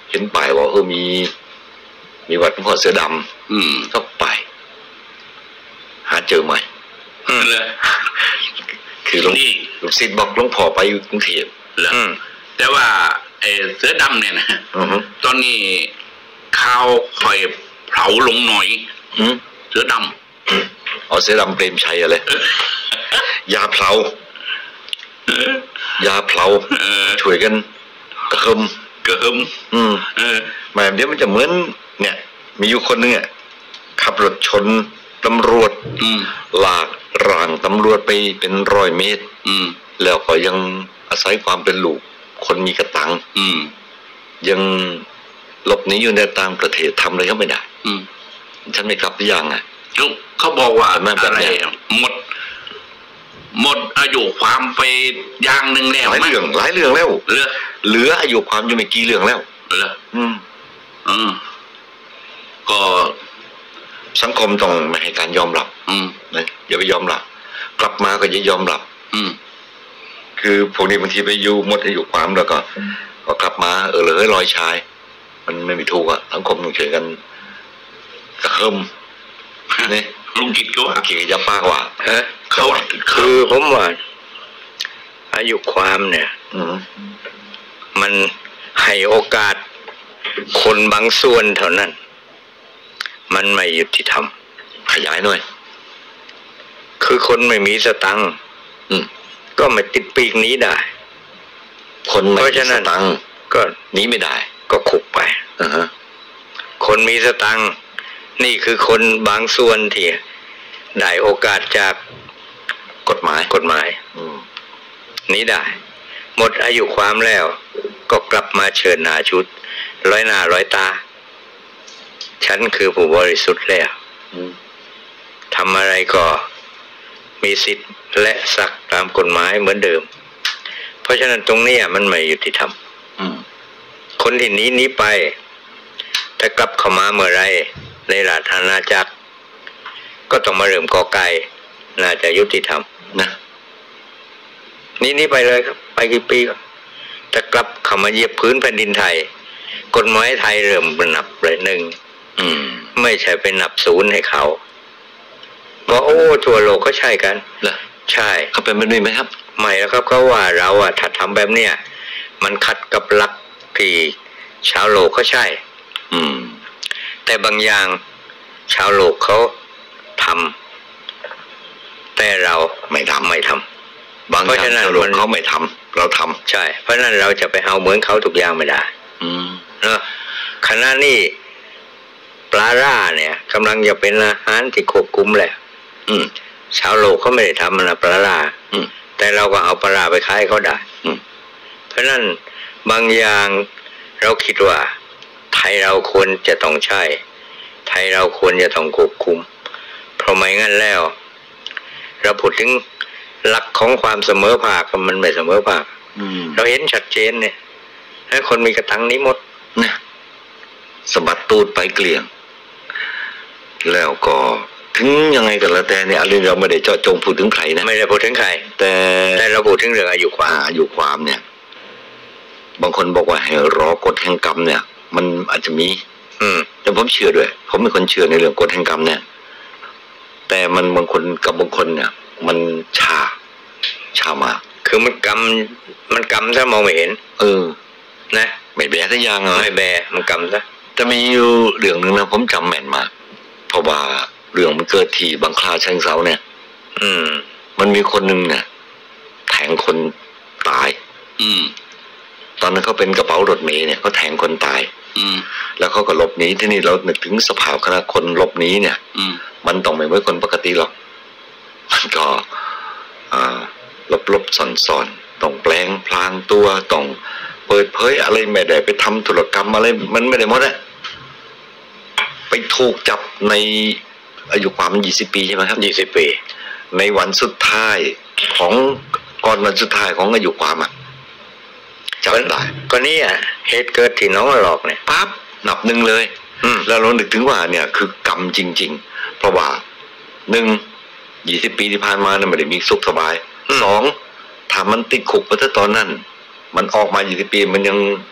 เห็นป้ายว่าเออมีมีวัดหลวงพ่อเสือดำอืมก็ไปหาเจอใหม่เลยคือหลวงลูกศิษย์บอกหลวงพ่อไปอยู่กรุงเทพแล้วแต่ว่าไอ้เสือดำเนี่ยนะตอนนี้ข้าวคอยเผาลงหน่อยเสือดำอ๋อเสือดำเปรมชัยอะไรยาเผายาเผาช่วยกันกระหึ่มกระหึ่มอืมแบบนี้มันจะเหมือนเนี่ยมีอยู่คนนึงอ่ะขับรถชนตำรวจลากร่างตำรวจไปเป็นร้อยเมตรแล้วก็ยังอาศัยความเป็นลูกคนมีกระตังยังหลบหนีอยู่ในต่างประเทศทำอะไรก็ไม่ได้ฉันไม่กลับหรือยังอ่ะเขาบอกว่าอะไรหมดหมดอายุความไปอย่างหนึ่งแล้วหลายเรื่องหลายเรื่องแล้วเหลือเหลืออายุความอยู่ไม่กี่เรื่องแล้วเหรออืมอืมก็สังคมต้องไม่ให้การยอมรับอืมนะอย่าไปยอมรับกลับมาก็อย่ายอมรับอืมคือพวกนี้บางทีไปอยู่หมดอายุความแล้วก็ก็กลับมาเออเลยลอยชายมันไม่มีถูกอ่ะสังคมต้องช่วยกันกระเฮิมนี่ลุงกิจก็ว่าเกี่ยจะปากว่าฮะเขาคือผมว่าอายุความเนี่ยมันให้โอกาสคนบางส่วนเท่านั้นมันไม่ยุติธรรมขยายหน่อยคือคนไม่มีสตังค์ก็ไม่ติดปีกนี้ได้คนไม่มีสตังค์ก็หนีไม่ได้ก็คุกไปอ่าฮะคนมีสตังค์นี่คือคนบางส่วนที่ได้โอกาสจากกฎหมายกฎหมายนี้ได้หมดอายุความแล้วก็กลับมาเชิญหน้าชุดร้อยหน้าร้อยตาฉันคือผู้บริสุทธิ์แล้วทำอะไรก็มีสิทธิ์และศักดิ์ตามกฎหมายเหมือนเดิมเพราะฉะนั้นตรงนี้มันไม่ยุติธรรมคนที่หนีหนีไปถ้ากลับเข้ามาเมื่อไรในราชอาณาจักรก็ต้องมาเริ่มกอไก่น่าจะยุติธรรมนะนี่นี่ไปเลยครับไปกี่ปีก็ถ้ากลับเข้ามาเหยียบพื้นแผ่นดินไทยกฎหมายไทยเริ่มนับเลยหนึ่งไม่ใช่เป็นนับศูนย์ให้เขาว่าโอ้ทั่วโลกก็ใช่กันเหรอใช่เขาเป็นแบบนี้ไหมครับไม่แล้วครับเขาว่าเราอะถ้าทำแบบเนี้ยมันขัดกับหลักที่ชาวโลกเขาใช่อืมแต่บางอย่างชาวโลกเขาทำแต่เราไม่ทำไม่ทำบางอย่างชาวโลกเขาไม่ทำเราทำใช่เพราะนั้นเราจะไปเอาเหมือนเขาทุกอย่างไม่ได้อืมเนอะขณะนี้ปลาร่าเนี่ยกำลังจะเป็นอาหารที่ควบคุมแหละอืมชาวโลกเขาไม่ได้ทำนะปลาร่าอืมแต่เราก็เอาปลาร่าไปขายเขาได้อืมเพราะนั้นบางอย่างเราคิดว่าไทยเราควรจะต้องใช่ไทยเราควรจะต้องควบคุมเพราะไม่งั้นแล้วเราพูดถึงหลักของความเสมอภาคมันไม่เสมอภาคเราเห็นชัดเจนเนี่ยให้คนมีกระตังนี้หมดนะสะบัดตูดไปเกลี่ยงแล้วก็ถึงยังไงกันละแต่เนี่ยอะไรเราไม่ได้เจาะจงพูดถึงใครนะไม่ได้พูดถึงใครแต่แต่เราพูดถึงเรื่องอายุความอายุความเนี่ยบางคนบอกว่าให้รอกฎแห่งกรรมเนี่ยมันอาจจะมีอืมแต่ผมเชื่อด้วยผมเป็นคนเชื่อในเรื่องกฎแห่งกรรมเนี่ยแต่มันบางคนกับบางคนเนี่ยมันชาชามากคือมันกรรมมันกรรมซะมองไม่เห็นเออนะไม่แบะซะยังอ่ะไม่แบะมันกรรมซะแต่มีอยู่เรื่องนึงนะผมจำแม่นมากเพราะว่าเรื่องมันเกิดที่บางคลาเชิงเซาเนี่ยอืมมันมีคนนึงเนี่ยแทงคนตายอืมตอนนั้นเขาเป็นกระเป๋ารถเมล์เนี่ยเขาแทงคนตายแล้วเขาก็หลบหนีที่นี่เรานึกถึงสภาพคณะคนหลบหนีเนี่ยมันต้องไม่เหมือนคนปกติหรอกมันก็หลบหลบซ่อนซ่อนต้องแปลงพลางตัวต้องเปิดเผยอะไรไม่ได้ไปทำธุรกรรมอะไรมันไม่ได้หมดอะไปถูกจับในอายุความยี่สิบปีใช่ไหมครับยี่สิบปีในวันสุดท้ายของก่อนวันสุดท้ายของอายุความอ่ะจำได้ก็นี่อ่ะเหตุเกิดที่น้องหลอกเนี่ยปั๊บนับหนึ่งเลยแล้วเรานึกถึงว่าเนี่ยคือกรรมจริงๆเพราะว่าหนึ่งยี่สิบปีที่ผ่านมาเนี่ยไม่ได้มีสุขสบายสองถ้ามันติดคุกไปถ้าตอนนั้นมันออกมายี่สิบปีมันยัง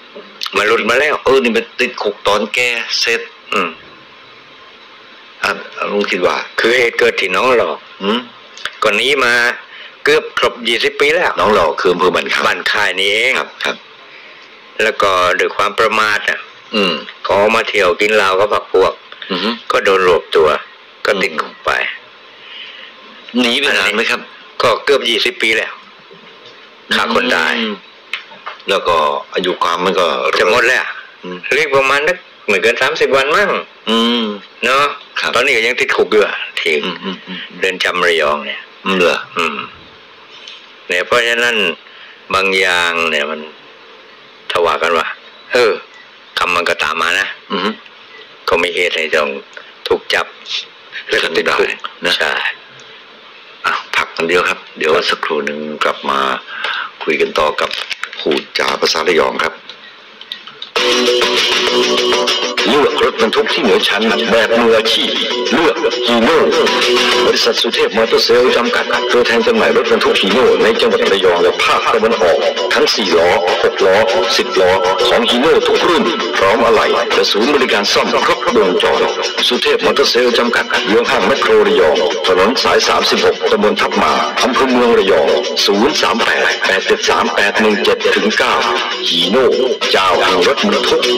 มันหลุดมาแล้วเออนี่มันติดคุกตอนแกเสร็จอืมอ่ะลุงคิดว่าคือเหตุเกิดที่น้องหลอกอืมก่อนนี้มาเกือบครบยี่สิบปีแล้วน้องหลอกคืออำเภอบ้านค่ายบ้านค่ายนี่เองครับครับแล้วก็ด้วยความประมาทอ่ะอืมเขามาเที่ยวกินเหล้ากับพรรคพวกอือก็โดนรวบตัวก็ติดคุกไปหนีไปนานไหมครับก็เกือบยี่สิบปีแล้วฆ่าคนตายแล้วก็อายุความมันก็จะหมดแล้วเรียกประมาณนักไม่เกินสามสิบวันมั้งอืมเนาะตอนนี้ก็ยังติดคุกอยู่ที่เรือนจำระยองเนี่ยเหรออืมเนี่ยเพราะฉะนั้นบางอย่างเนี่ยมันถว่ากันว่าเออคำมันก็ตามมานะอืมก็มีเหตุให้ต้องถูกจับแล้วก็ติดคุกนะใช่อ่ะพักกันเดียวครับเดี๋ยวสักครู่หนึ่งกลับมาคุยกันต่อกับพูดจาภาษาระยองครับเลือกรถบรรทุกที่เหนือชั้นแบบมืออาชีพเลือกฮีโน่บริษัทสุเทพมอเตอร์เซลล์จำกัดตัวแทนจำหน่ายรถบรรทุกฮีโน่ในจังหวัดระยองและภาคตะวันออกทั้งสี่ล้อหกล้อสิบล้อของฮีโน่ทุกรุ่นพร้อมอะไหล่และศูนย์บริการซ่อมครบวงจรสุเทพมอเตอร์เซลล์จำกัดเยื้องห้างแมคโครระยองถนนสายสามสิบหกตำบลทับมาอำเภอเมืองระยองศูนย์ สาม แปด แปด เจ็ด สาม แปด หนึ่ง เจ็ด ถึง เก้าฮีโน่เจ้าแห่งรถบรรทุก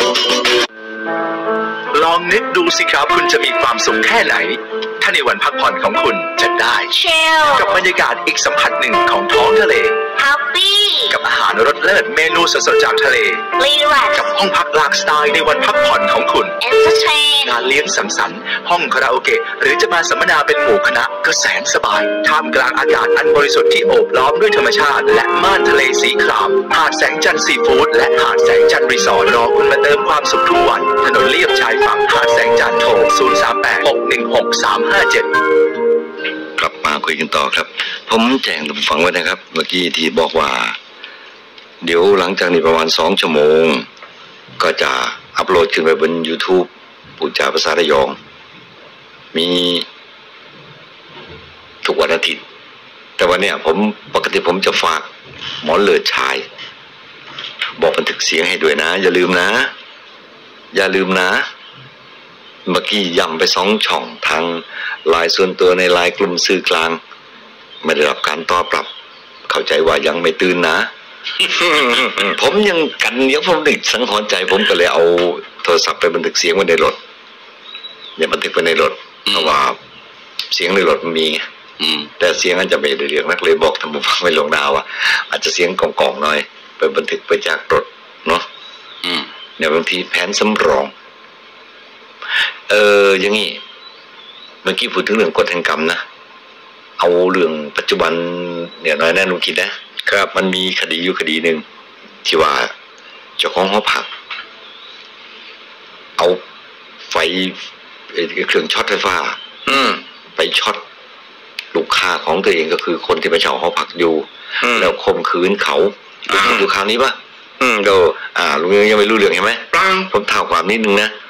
ลองนึกดูสิครับคุณจะมีความสุขแค่ไหนถ้าในวันพักผ่อนของคุณจะได้กับบรรยากาศอีกสัมผัสหนึ่งของท้องทะเลกับอาหารรสเลิศเมนูสดๆจากทะเลกับห้องพักหลากสไตล์ในวันพักผ่อนของคุณงานเลี้ยงสังสรรค์ห้องคาราโอเกะหรือจะมาสัมมนาเป็นหมู่คณะก็แสนสบายท่ามกลางอากาศอันบริสุทธิ์ที่โอบล้อมด้วยธรรมชาติและม่านทะเลสีครามหาดแสงจันทร์ซีฟู้ดและหาดแสงจันทร์รีสอร์ทรอคุณมาเติมความสุขทุกวันถนนเลียบชายฝั่งหาดแสงจันทร์โทรศูนย์ สาม แปด หก หนึ่ง หก สาม ห้า เจ็ดกลับมาคุยกันต่อครับผมแจ้งทุกฟังไว้นะครับเมื่อกี้ที่บอกว่าเดี๋ยวหลังจากนี้ประมาณสองชั่วโมงก็จะอัปโหลดขึ้นไปบน YouTube พูดจาภาษาระยองมีทุกวันอาทิตย์แต่วันนี้ผมปกติผมจะฝากหมอเลิศชายบอกบันทึกเสียงให้ด้วยนะอย่าลืมนะอย่าลืมนะเมื่อกี้ย้ำไปสองช่องทางไลน์ส่วนตัวในไลน์กลุ่มสื่อกลางไม่ได้รับการตอบรับเข้าใจว่ายังไม่ตื่นนะ ผมยังกันเดี๋ยวผมนึกสังหรณ์ใจผมก็เลยเอาโทรศัพท์ไปบันทึกเสียงไว้ในรถเนี่ยบันทึกไว้ในรถเพราะว่าเสียงในรถมันมีแต่เสียงอาจจะไม่ได้เรียกนักเลยบอกท่านผู้ฟังไม่ลงดาวว่าอาจจะเสียงกล่องๆหน่อยไปบันทึกไปจากรถเนาะเนี่ยบางทีแผนสำรองเอออย่างงี้เมื่อกี้พูดถึงเรื่องกฎแห่งกรรมนะเอาเรื่องปัจจุบันเนี่ยน้อยแน่ลุงคิดนะครับมันมีคดีอยู่คดีหนึ่งที่ว่าเจ้าของหอพักเอาไฟเครื่องช็อตไฟฟ้าไปช็อตลูกค้าของตัวเองก็คือคนที่ไปเช่าหอพักอยู่แล้วข่มขืนเขาดูข่าวนี้ปะอืมดูอ่าลุงยังไม่รู้เรื่องใช่ไหมผมถามความนิดนึงนะ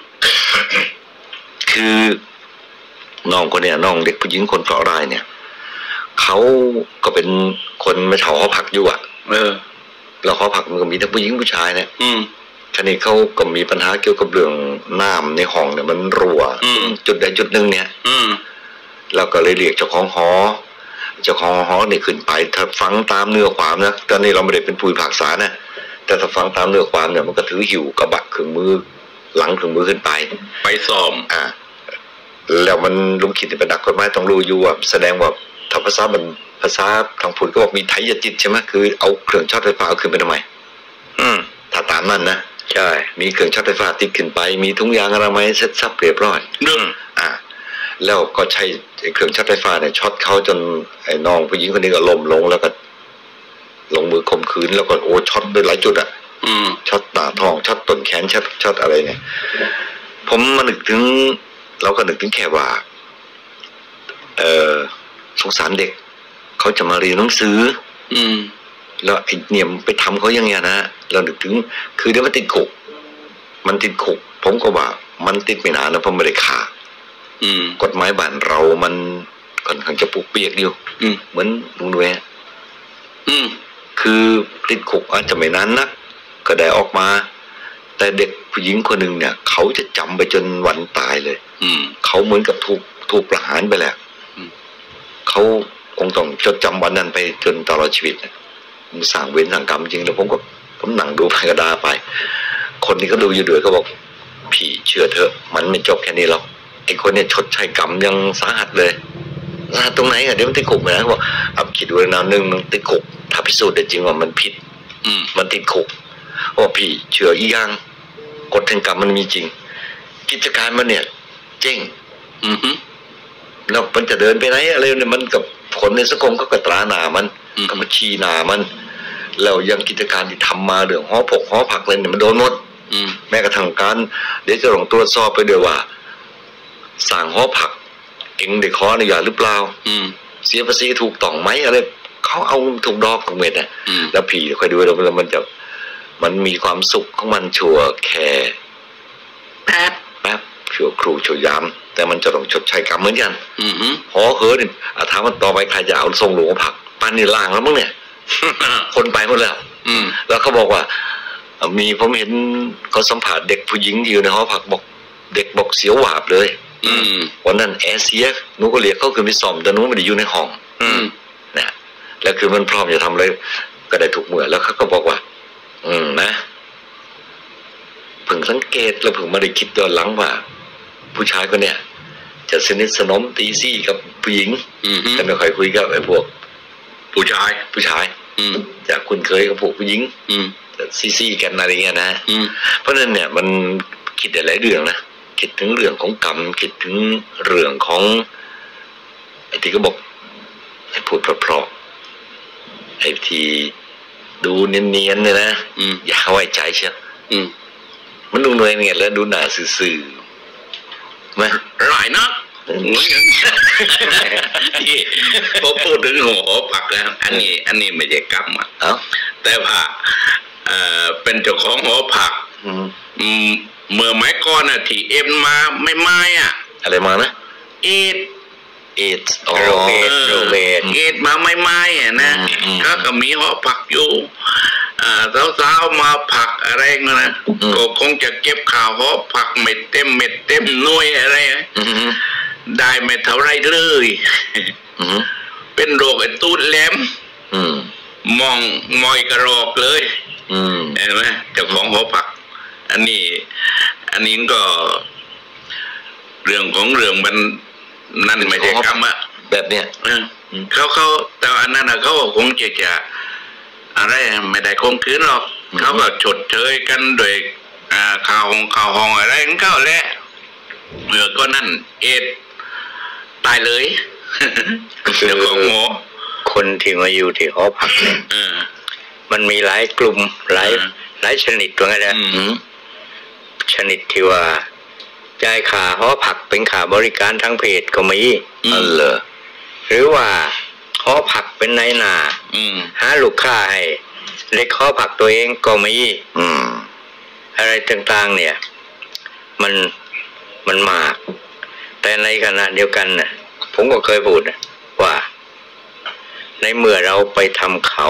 คือน้องคนเนี้ยน้องเด็กผู้หญิงคนเกาะรายเนี่ยเขาก็เป็นคนมาเช่าหอพักอยู่อ่ะเออแล้วหอพักมันก็มีทั้งผู้หญิงผู้ชายเนี่ยอืมทีนี้เขาก็มีปัญหาเกี่ยวกับเรื่องน้ำในห้องเนี่ยมันรั่วจุดใดจุดหนึ่งเนี่ยเราก็เลยเรียกเจ้าของหอเจ้าของหอเนี่ยขึ้นไปถ้าฟังตามเนื้อความนะตอนนี้เราไม่ได้เป็นผู้พิพากษานะแต่ถ้าฟังตามเนื้อความเนี่ยมันก็ถือหิวกระบะเครื่องมือหลังเครื่องมือขึ้นไปไปซ่อมอ่าแล้วมันลุงคิดเป็นนักกฎหมายต้องรู้อยู่ว่าแสดงว่าถ้าภาษามันภาษาทางพุทธก็บอกมีไถยจิตใช่ไหมคือเอาเครื่องช็อตไฟฟ้าเอาขึ้นไปทำไมอืมถ้าตามนั้นนะใช่มีเครื่องช็อตไฟฟ้าติดขึ้นไปมีถุงยางอนามัยเซ็ตซับเรียบร้อยอืมอ่าแล้วก็ใช้เครื่องช็อตไฟฟ้าเนี่ยช็อตเขาจนไอ้น้องผู้หญิงคนนี้ก็ล้มลงแล้วก็ลงมือข่มขืนแล้วก็โอ้ช็อตด้วยหลายจุดอ่ะช็อตหน้าท้องช็อตต้นแขนช็อตช็อตอะไรเนี่ยผมมานึกถึงเราก็นึกถึงแค่ว่าเออสงสารเด็กเขาจะมาเรียนหนังสืออืมแล้วไอ้เนี่ยไปทำเขาอย่างเงี้ยนะเรานึกถึงคือเดี๋ยวมันติดคุกมันติดคุกผมก็ว่ามันติดไม่นานนะเพราะไม่ได้ฆ่ากฎหมายบ้านเรามันค่อนข้างจะปุกเปียกอยู่เหมือนลุงด้วยคือติดคุกอาจจะไม่นานนักก็ได้ออกมาแต่เด็กผู้หญิงคนหนึ่งเนี่ยเขาจะจำไปจนวันตายเลยอืมเขาเหมือนกับถูกถูกประหารไปแล้วเขาคงต้องจดจำวันนั้นไปจนตลอดชีวิตนะมันสั่งเวรสั่งกรรมจริงแล้วผมก็ผมนั่งดูไปกระดาไปคนที่เขาดูอยู่ด้วยก็บอกพี่เชื่อเถอะมันไม่จบแค่นี้หรอกไอ้คนเนี่ยชดใช้กรรมยังสาหัสเลยสาหัสตรงไหนอ่ะเดี๋ยวมันติดคุกนะเขาบอกเอาคิดดูนะหนึ่งมันติดคุกถ้าพิสูจน์ได้จริงว่ามันผิดมันติดคุกว่าพี่เชื่ออีกอย่างกฎแห่งกรรมมันมีจริงกิจการมันเนี่ยเจ๊งอือฮึแล้วมันจะเดินไปไหนอะไรเนี่ยมันกับคนในสังคมก็กระตราหนามันก็มาชี้หนามันแล้วยังกิจการที่ทำมาเรื่องหอผกหอผักอะไรเนี่ยมันโดนหมดแม้กระทั่งการเดี๋ยวจะลองตรวจสอบไปด้วยว่าสั่งหอผักเองได้ขออนุญาตหรือเปล่าเสียภาษีถูกต้องไหมอะไรเขาเอาถูกดอกถูกเม็ดอ่ะแล้วผีคอยดูแล้วมันจะมันมีความสุขของมันชั่วแค่แป๊บแป๊บชั่วครูชั่วยามแต่มันจะต้องชดใช้กรรมเหมือนกันหอเหินอาถามมันต่อไปใครจะเอาทรงหลวงผักปานนี่ล่างแล้วมั้งเนี่ย คนไปหมดแล้วแล้วเขาบอกว่ามีผมเห็นเขาสัมผัสเด็กผู้หญิงที่อยู่ในหอผักบอกเด็กบอกเสียวหวาบเลยวันนั้นแอร์เสียหนูก็เรียกเขาคือไปซ่อมแต่หนูไม่ได้อยู่ในห้องนะแล้วคือมันพร้อมจะทำอะไรก็ได้ถูกเมื่อแล้วเขาก็บอกว่าอืมนะเพิ่งสังเกตแล้วเพิ่งมาได้คิดย้อนหลังว่าผู้ชายคนเนี้ยจะสนิทสนมตีซี่กับผู้หญิงแต่ไม่ค่อยคุยกับไอ้พวกผู้ชายผู้ชายจะคุ้นเคยกับพวกผู้หญิงซีซี่กันอะไรเงี้ยนะเพราะนั้นเนี่ยมันคิดหลายเรื่องนะคิดถึงเรื่องของกรรมคิดถึงเรื่องของไอ้ที่ก็บอกไอ้พูดเพราะๆไอ้ที่ดูเนียนๆเนี่ยนะอย่าไว้ใจเชียวมันดูหน่วยเนี่ยแล้วดูหน้าซื่อๆไหมหลายนักพอพูดถึงหัวผักแล้วอันนี้อันนี้ไม่ใช่กรรมอ่ะแต่ว่าเป็นเจ้าของหัวผักเมื่อไม้ก้อนอ่ะที่เอ็มมาไม่ไม้อ่ะอะไรมานะเอ็ดเอ็ดอ๋อเอ็ดเอ็ดมาไม่ไม้อ่ะนะก็ก็มีหัวผักอยู่สาวๆมาผักอะไรเงี้ยนะก็คงจะเก็บข่าวหัวผักเม็ดเต็มเม็ดเต็มหน่วยอะไรได้ไม่เท่าไรเลยเป็นโรคไอ้ตูดแหลมมองมอยกระรอกเลยเห็นไหมเจ้าของหอผักอันนี้อันนี้ก็เรื่องของเรื่องมันนั่นไม่ใช่กรรมอะแบบเนี้ยเขาเขาแต่อันนั้นเขาคงจะจะอะไรไม่ได้คงคืนหรอกเขาก็ชดเชยกันโดยข่าวของข่าวห้องอะไรกันเขาแหละเมื่อก็นั่นเอ็ดตายเลยเรื่องของหมอคนที่มาอยู่ที่หอพักเนี่ยมันมีหลายกลุ่มหลายหลายชนิดตัวไงนะชนิดที่ว่าจ่ายค่าหอพักเป็นค่าบริการทางเพศก็มีอ๋อเหรอหรือว่าหอพักเป็นนายหน้าหาลูกค้าให้เล็กหอพักตัวเองก็มีอะไรต่างๆเนี่ยมันมันมากแต่ในขณะเดียวกันน่ะผมก็เคยพูดว่าในเมื่อเราไปทำเขา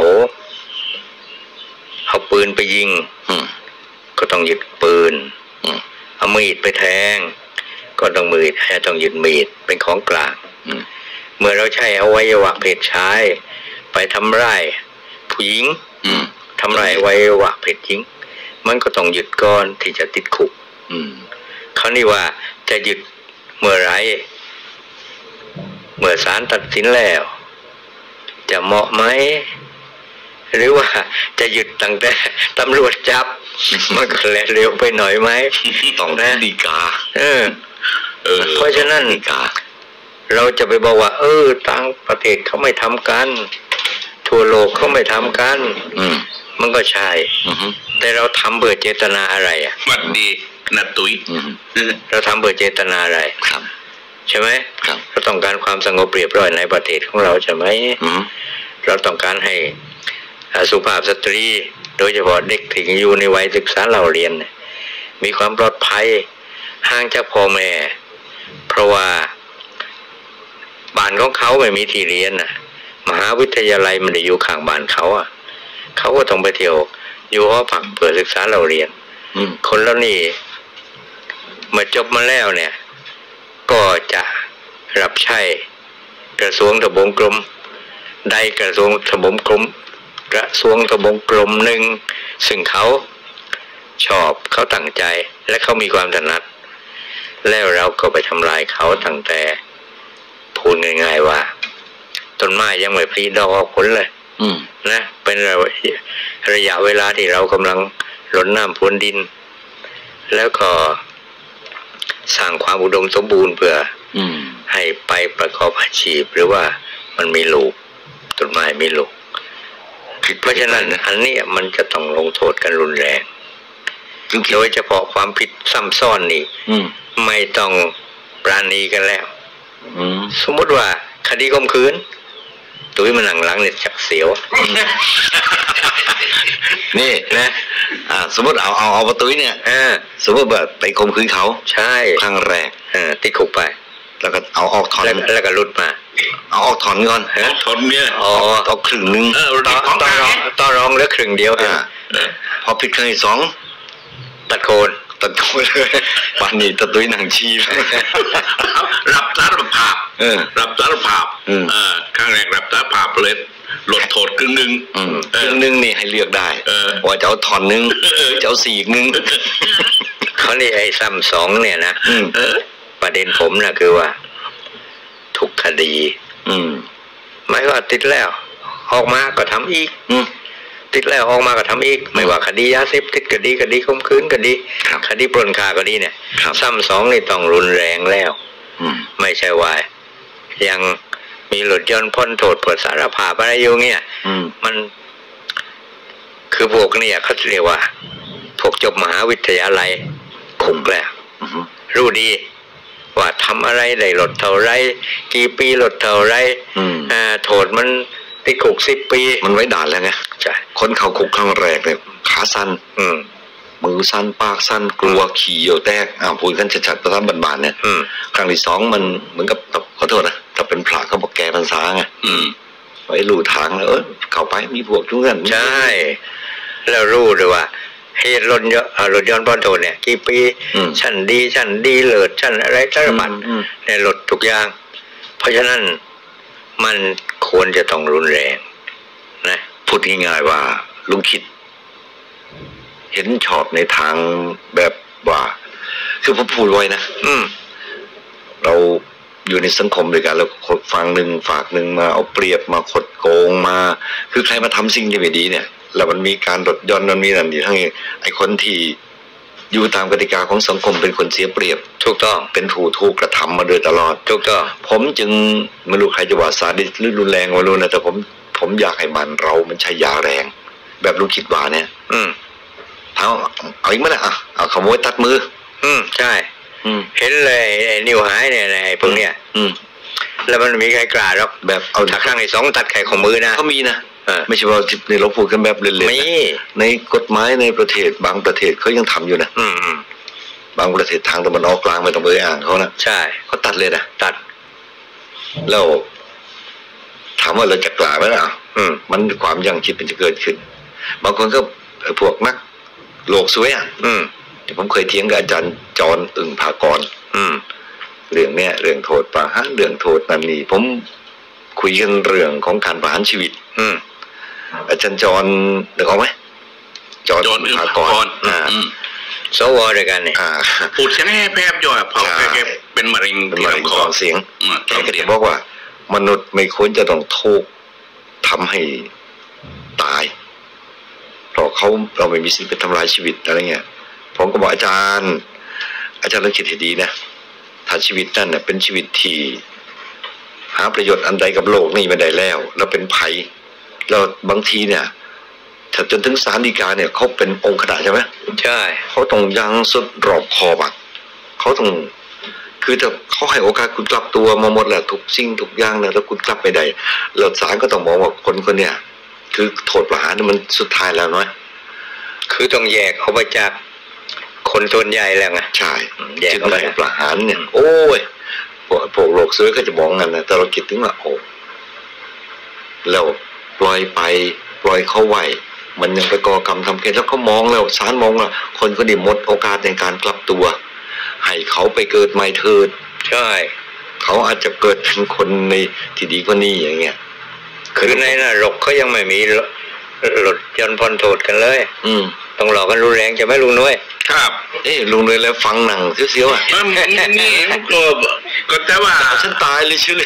เอาปืนไปยิงก็ต้องยึดปืนเอามีดไปแทงก็ต้องมีดให้ต้องยึดมีดเป็นของกลางเมื่อเราใช้อวัยวะเพศชายไปทำร้ายผู้หญิงทำร้ายอวัยวะเพศหญิงมันก็ต้องยึดก่อนที่จะติดคุกเขานี่ว่าจะยึดเมื่อไรเมื่อศาลตัดสินแล้วจะเหมาะไหมหรือว่าจะหยุดตั้งแต่ตำรวจจับมันก็แลเร็วไปหน่อยไหมต้องนะดีกาเออเออเพราะฉะนั้นเราจะไปบอกว่าเออต่างประเทศเขาไม่ทำกันทั่วโลกเขาไม่ทำกันมันก็ใช่แต่เราทำเบื่อเจตนาอะไรอ่ะมันดีนัดตุยเราทำเบื่อเจตนาอะไรครับใช่ไหมเราต้องการความสงบเรียบร้อยในประเทศของเราใช่ไหมเราต้องการให้สุภาพสตรีโดยเฉพาะเด็กที่อยู่ในวัยศึกษาเราเรียนมีความปลอดภัยห่างจากพ่อแม่เพราะว่าบ้านของเขาไม่มีที่เรียนน่ะมหาวิทยาลัยมันอยู่ข้างบ้านเขาอ่ะเขาก็ต้องไปเที่ยวอยู่หอพักเพื่อศึกษาเราเรียนคนแล้วนี่เมื่อจบมาแล้วเนี่ยก็จะรับใช้กระทรวงทบวงกรมได้กระทรวงทบวงกรมกระทรวงทบวงกรมหนึ่งซึ่งเขาชอบเขาตั้งใจและเขามีความถนัดแล้วเราก็ไปทำลายเขาตั้งแต่พูดง่ายๆว่าต้นไม้ยังไม่พลีดอกออกผลเลยนะเป็นระยะเวลาที่เรากำลังรดน้ำพรวนดินแล้วก็สร้างความอุดมสมบูรณ์เพื่อให้ไปประกอบอาชีพหรือว่ามันมีลูกต้นไม้มีลูกเพราะฉะนั้นอันนี้มันจะต้องลงโทษกันรุนแรงโดยเฉพาะความผิดซ้ำซ้อนนี่ไม่ต้องปราณีกันแล้วสมมติว่าคดีข่มขืนตุ้ยมันหลังหลังเนี่ยจักเสียวนี่นะอ่าสมมติเอาเอาเอาประตูเนี่ยสมมติแบบไปข่มขืนเขาใช่ครั้งแรกติดคุกไปแล้วก็เอาออกถอนแล้วก็หลุดมาเอาออกถอนก่อนถอนเนี่ยอ๋อเอาครึ่งนึงต่อต่อรองต่อรองเหลือครึ่งเดียวอ่าพอผิดครั้งที่สองตัดโคนตัดโคนเลยป่านนี้ตะตุ้ยหนังชีรับสารภาพรับสารภาพครั้งแรกรับสารภาพเลยลดโทษครึ่งนึงครึ่งนึงนี่ให้เลือกได้ว่าจะเอาถอนนึงจะเอาสี่อีกนึงเขานี่ไอ้ซ้ำสองเนี่ยนะประเด็นผมนะคือว่าทุกคดีไม่ว่าติดแล้วออกมาก็ทำอีกติดแล้วออกมาก็ทำอีกไม่ว่าคดียาเสพติดคดีคดีข่มขืนคดีคดีปล้นฆ่าคดีเนี่ยซ้ำสองนี่ต้องรุนแรงแล้วไม่ใช่ว่ายังมีหลุดย่อนพ้นโทษเปิดสารภาพอะไรอยู่เนี่ยมันคือพวกเนี่ยเขาเรียกว่าพวกจบมหาวิทยาลัยคุกแล้วรู้ดีว่าทำอะไรได้หลดเท่าไรกี่ปีหลดเท่าไรอ่าโทษมันติดคุกสิบปีมันไว้ด่านแล้วไงใช่คนเขาคุกครั้งแรกเนี่ยขาสั้นมือสั้นปากสั้นกลัวขี่เหี่ยวแตกอ่าพูดกันชัดๆประทับบานๆเนี่ยครั้งที่สองมันเหมือนกับขอโทษนะถ้าเป็นพระเขาบอกแกพรรษาไงไว้ลู่ทางแล้วเออเข้าไปมีพวกทุกท่านใช่แล้วรู้เลยว่าเหตุรถยนต์รถยนต์พ้นโทษเนี่ยกี่ปีชั้นดีชั้นดีเลิศชั้นอะไรสารพัดในรถทุกอย่างเพราะฉะนั้นมันควรจะต้องรุนแรงนะพูดง่ายๆว่าลุงคิดเห็นชอบในทางแบบว่าคือผมพูดไว้นะอืมเราอยู่ในสังคมด้วยกันแล้วฝั่งหนึ่งฝากหนึ่งมาเอาเปรียบมาคดโกงมาคือใครมาทำสิ่งที่ไม่ดีเนี่ยแล้วมันมีการลดย่อนมันมีนั่นดีทั้งไอ้คนที่อยู่ตามกติกาของสังคมเป็นคนเสียเปรียบถูกต้องเป็นผู้ถูกกระทำมาโดยตลอดถูกต้องผมจึงไม่รู้ใครจะว่าซาดิสหรือรุนแรงไม่รู้นะแต่ผมผมอยากให้มันเรามันใช้ยาแรงแบบลุงคิดว่าเนี่ยอืมเอาเอาอีกมั้ยนะอ่ะเอาขโมยตัดมืออืมใช่อืมเห็นเลยไอ้นิ้วหายเนี่ยไอ้พวกเนี้ยอืมแล้วมันมีใครกล้าหรอกแบบเอาถ้าครั้งที่สองตัดแขนของมือนะเขามีนะไม่ใช่ว่าในเราพูดกันแบบเล่นๆในกฎหมายในประเทศบางประเทศเขายังทำอยู่นะอืมบางประเทศทางตะวันออกกลางไม่ต้องไปอ่านเขานะใช่เขาตัดเลยนะตัดแล้วถามว่าเราจะกล้าไหมล่ะอืมมันความยังคิดมันจะเกิดขึ้นบางคนก็พวกนักโลกสวยอ่ะอืมผมเคยเถียงกับอาจารย์จรอึ่งภากรอืมเรื่องเนี้ยเรื่องโทษประหารเรื่องโทษนั่นนี่ผมคุยกันเรื่องของการประหารชีวิตอืมอาจารย์จรนึกออกไหมจรอึ่งภากรอ่าสวด้วยกันเนี่ยพูดแค่แพบย่อยพอแค่เป็นมะเร็งเป็นมะเร็งคอเสียงแกก็บอกว่ามนุษย์ไม่ควรจะต้องทุกข์ทำให้ตายเพราะเขาเราไม่มีสิทธิ์ไปทำลายชีวิตอะไรเงี้ยผมก็บอกอาจารย์อาจารย์ต้องคิดให้ดีนะถ้าชีวิตนั่นเนี่ยเป็นชีวิตที่หาประโยชน์อันใดกับโลกนี่ไม่ได้แล้วแล้วเป็นภัยแล้วบางทีเนี่ยถ้าจนถึงศาลฎีกาเนี่ยเขาเป็นองค์คณะใช่ไหมใช่เขาต้องยังสุดรอบคอบอ่ะเขาต้องคือถ้าเขาให้โอกาสคุณกลับตัวมาหมดแหละทุกสิ่งทุกอย่างเนี่ยแล้วคุณกลับไม่ได้แล้วศาลก็ต้องมองว่าคนคนเนี้ยคือโทษประหารมันสุดท้ายแล้วน้อยคือต้องแยกเขาไปจากคนส่วนใหญ่แล้วไงใช่แยกเขาไปประหารเนี่ยโอ้ยพวกพวกโลกซื้อก็จะมองงั้นนะแต่เราคิดถึงว่าโอ้แล้วปล่อยไปปล่อยเขาไว้มันยังไปก่อกรรมทำเกณฑ์แล้วเขามองแล้วศาลมองแล้วคนก็ได้หมดโอกาสในการกลับตัวให้เขาไปเกิดใหม่เถิดใช่เขาอาจจะเกิดเป็นคนในที่ดีกว่านี้อย่างเงี้ยคือในนรกเขายังไม่มีหลุดจนพ้นโทษกันเลยอืมต้องหลอกกันรุนแรงใช่ไหมลุงน้อยครับเอ้ลุงน้อยแล้วฟังหนังเสียวๆอ่ะนี่ก็ก็แต่ว่าฉันตายเลยชื่อเลย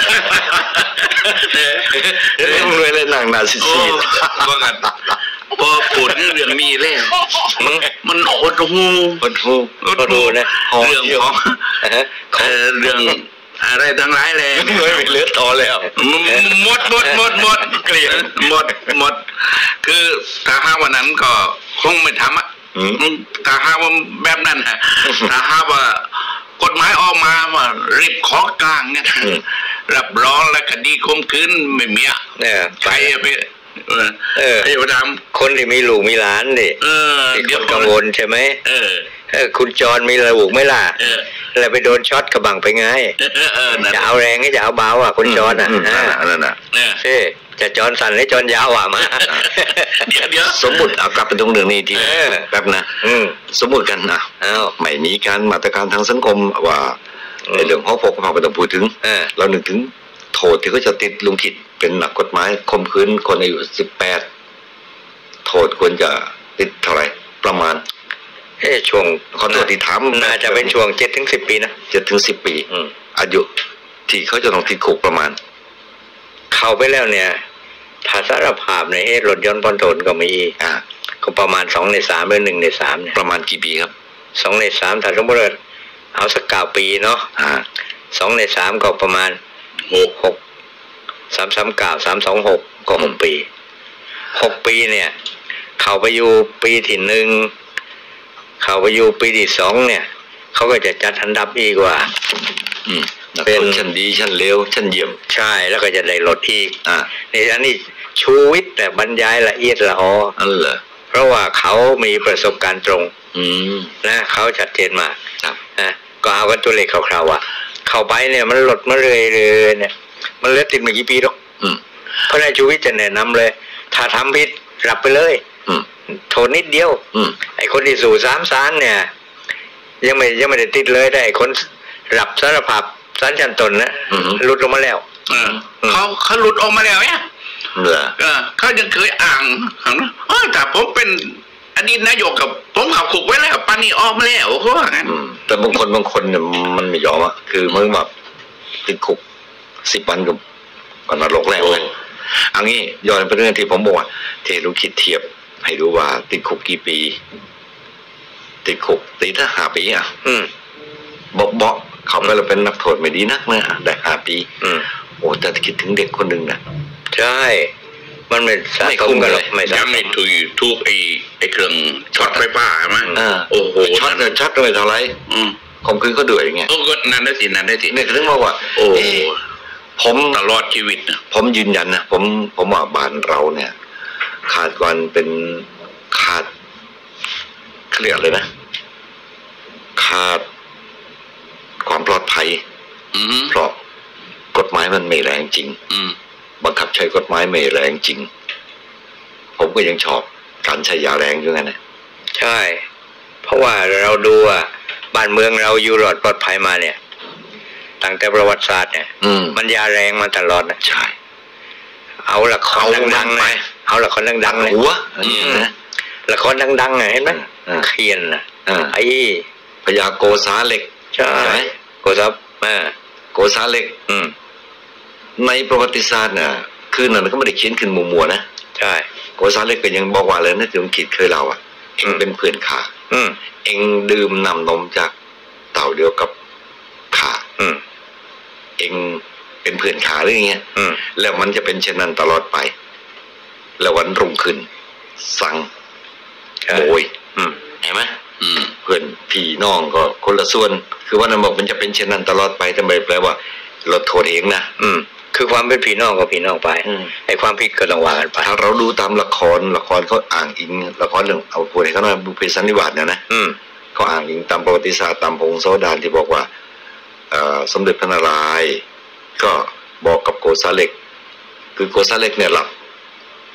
ลุงน้อยเลยหนังหนาซีๆว่ากันพอพูดเรื่องนี้แล้วมันโหดหูโหดหูโหดหูนะเรื่องของเรื่องอะไรทั้งหลายเลยไม่เหลือต่อแล้วหมดหมดหมดหมดเกลียดหมดหมดคือถ้าหาวันนั้นก็คงไม่ทำอ่ะถ้าหาว่าแบบนั้นฮะถ้าหาว่ากฎหมายออกมาว่ารีบขอกลางเนี่ยรับรองและคดีข่มขืนไม่มีอ่ะใครไปเออเออให้ประทำคนที่มีลูกมีหลานดิเออเดี๋ยวกังวลใช่ไหมเออเออคุณจรมีลูกไม่ล่ะเออแล้วไปโดนช็อตกระบังไปไงจะเอาแรงให้จะเอาเบาอ่ะคุณจรอ่ะนั่นน่ะเฮ้จะจรสั่นให้จรยาวอ่ะมาเดี๋ยวเดี๋ยวสมมติเอากลับไปตรงเรื่องนี้ทีแป๊บนะสมมติกันนะไม่มีการมาตรการทางสังคมว่าในเรื่องของพวกเราไม่ต้องพูดถึงเรานึกถึงโทษที่เขาจะติดลุงขิดเป็นหนักกฎหมายข่มขืนคนอายุสิบแปดโทษควรจะติดเท่าไหร่ประมาณเอ้ช่วงขอโทษที่ถามน่าจะเป็นช่วงเจ็ดถึงสิบปีนะเจ็ดถึงสิบปีอายุที่เขาจะต้องติดคุกประมาณเข้าไปแล้วเนี่ยถ้าสารภาพในเหตุลดหย่อนพ้นโทษก็มีอ่าก็ประมาณสองในสามหรือหนึ่งในสามเนี่ยประมาณกี่ปีครับสองในสามถ้าสมมติเอาสักเก้าปีเนาะอ่าสองในสามก็ประมาณหกหกสามสามเก้าสามสองหกก็หกปีหกปีเนี่ยเข้าไปอยู่ปีที่หนึ่งเข้าไปอยู่ปีที่สองเนี่ยเขาก็จะจัดอันดับอีกว่าเป็นชั้นดีชั้นเลวชั้นเยี่ยมใช่แล้วก็จะได้ลดอีกอ่านี่อันนี้ชูวิทย์แต่บรรยายละเอียดละอออันเหรอเพราะว่าเขามีประสบการณ์ตรงอืมนะเขาชัดเจนมากครับนะก็เอากันตัวเลขคร่าวๆว่าเข้าไปเนี่ยมันลดมาเรื่อยๆเนี่ยมันเหลือติดมากี่ปีหรอกเพราะนายชูวิทย์จะแนะนำเลยถ้าทำผิดรับไปเลยโทษนิดเดียวไอ้คนที่สู่สามศาลเนี่ยยังไม่ยังไม่ได้ติดเลยแต่ไอ้คนรับสารภาพศาลชั้นต้นนะหลุดออกมาแล้วเขาเขาหลุดออกมาแล้วเนี่ยเขายังเคยอ่างเออแต่ผมเป็นอดีตนายกกับผมขับคุกไว้แล้วปานี่ออกมาแล้วเขาว่างั้นแต่บางคนบางคนเนี่ยมันไม่ยอมอ่ะคือมึงแบบติดคุกสิบวันกับก่อนนรกแล้วเลยอันนี้ย้อนไปเรื่องที่ผมบอกว่าเทลุคิดเทียบให้ดูว่าติดคุกกี่ปีติดคุกตีถ้าห้าปีอ่ะบอกบอกเขาไปเราเป็นนักโทษไม่ดีนักนะได้ห้าปีโอ้แต่คิดถึงเด็กคนหนึ่งนะใช่มันไม่ไม่คุ้มกันเลยไม่ยังไม่ถูกทุกไอ้ไอ้เครื่องช็อตไฟฟ้าใช่ไหมโอ้โหช็อตเลยช็อตเลยเท่าไรข่มขืนก็เดือดอย่างเงี้ยโอ้ก็นั่นได้สินั่นได้สิเนี่ยถึงบอกว่าโอ้ผมตลอดชีวิตนะผมยืนยันนะผมผมว่าบ้านเราเนี่ยขาดการเป็นขาดเครียดเลยนะขาดความปลอดภัยเพราะกฎหมายมันไม่แรงจริงบังคับใช้กฎหมายไม่แรงจริงผมก็ยังชอบการใช้ยาแรงอยู่ไงนะใช่เพราะว่าเราดูอ่ะบ้านเมืองเราอยู่รอดปลอดภัยมาเนี่ยตั้งแต่ประวัติศาสตร์เนี่ยมันยาแรงมาตลอดนะใช่เอาละครดังๆเลยเอาละครดังๆเลยหัวละครดังๆไงเห็นไหมเขียนนะไอ้พญาโกษาเหล็กใช่โกษาโกษาเหล็กในประวัติศาสตร์น่ะคือนั่นก็ไม่ได้เขียนขึ้นมัวๆนะใช่โกษาเหล็กก็ยังบอกว่าเลยนะถึงคิดเคยเราอ่ะเองเป็นเพื่อนข้าเองดื่มน้ำนมจากเต่าเดียวกับข้าเองเป็นเพื่อนขาหรืออย่างเงี้ยแล้วมันจะเป็นเช่นนั้นตลอดไปแล้ววันรุ่งขึ้นสั่งโบยเห็นไหมเพื่อนพี่น้องก็คนละส่วนคือว่านั่นบอกมันจะเป็นเช่นนั้นตลอดไปแต่ไม่แปลว่าลดโทษเองนะคือความเป็นพี่น้องก็พี่น้องไปไอ้ความผิดก็ต้องว่ากันไปถ้าเราดูตามละครละครเขาอ่างอิงละครเรื่องเอาพูดให้เขาหน่อยบุพเพสันนิวาสเนี่ยนะเขาอ่างอิงตามประวัติศาสตร์ตามพงศาวดารที่บอกว่าสมเด็จพระนารายณ์ก็บอกกับโกษาเหล็กคือโกษาเหล็กเนี่ยหลับแบบ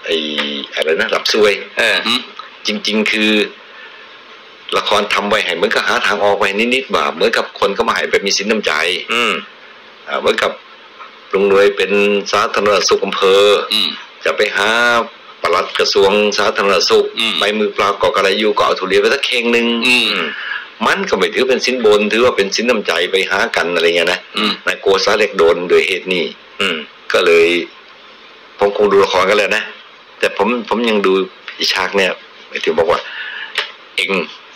ไอ้อะไรนะหลับซวยเออจริงๆคือละครทำไว้ให้เหมือนกับหาทางออกไว้นิดๆว่าเหมือนกับคนก็มาให้แบบมีสินน้ำใจอืมอ่าเหมือนกับลุงรวยเป็นสาธารณสุขอำเภอจะไปหาปลัดกระทรวงสาธารณสุขใบมือเปล่าก็อะไรอยู่ก็เอาทุเรียนไปสักเข่งหนึ่งมันก็ไม่ถือเป็นสินบนถือว่าเป็นสินน้ำใจไปหากันอะไรเงี้ยนะนายโกษาเล็กโดนโดยเหตุนี้ก็เลยผมคงดูละครกันแล้วนะแต่ผมผมยังดูอีฉากเนี่ยไอ้ที่บอกว่าเอ็ง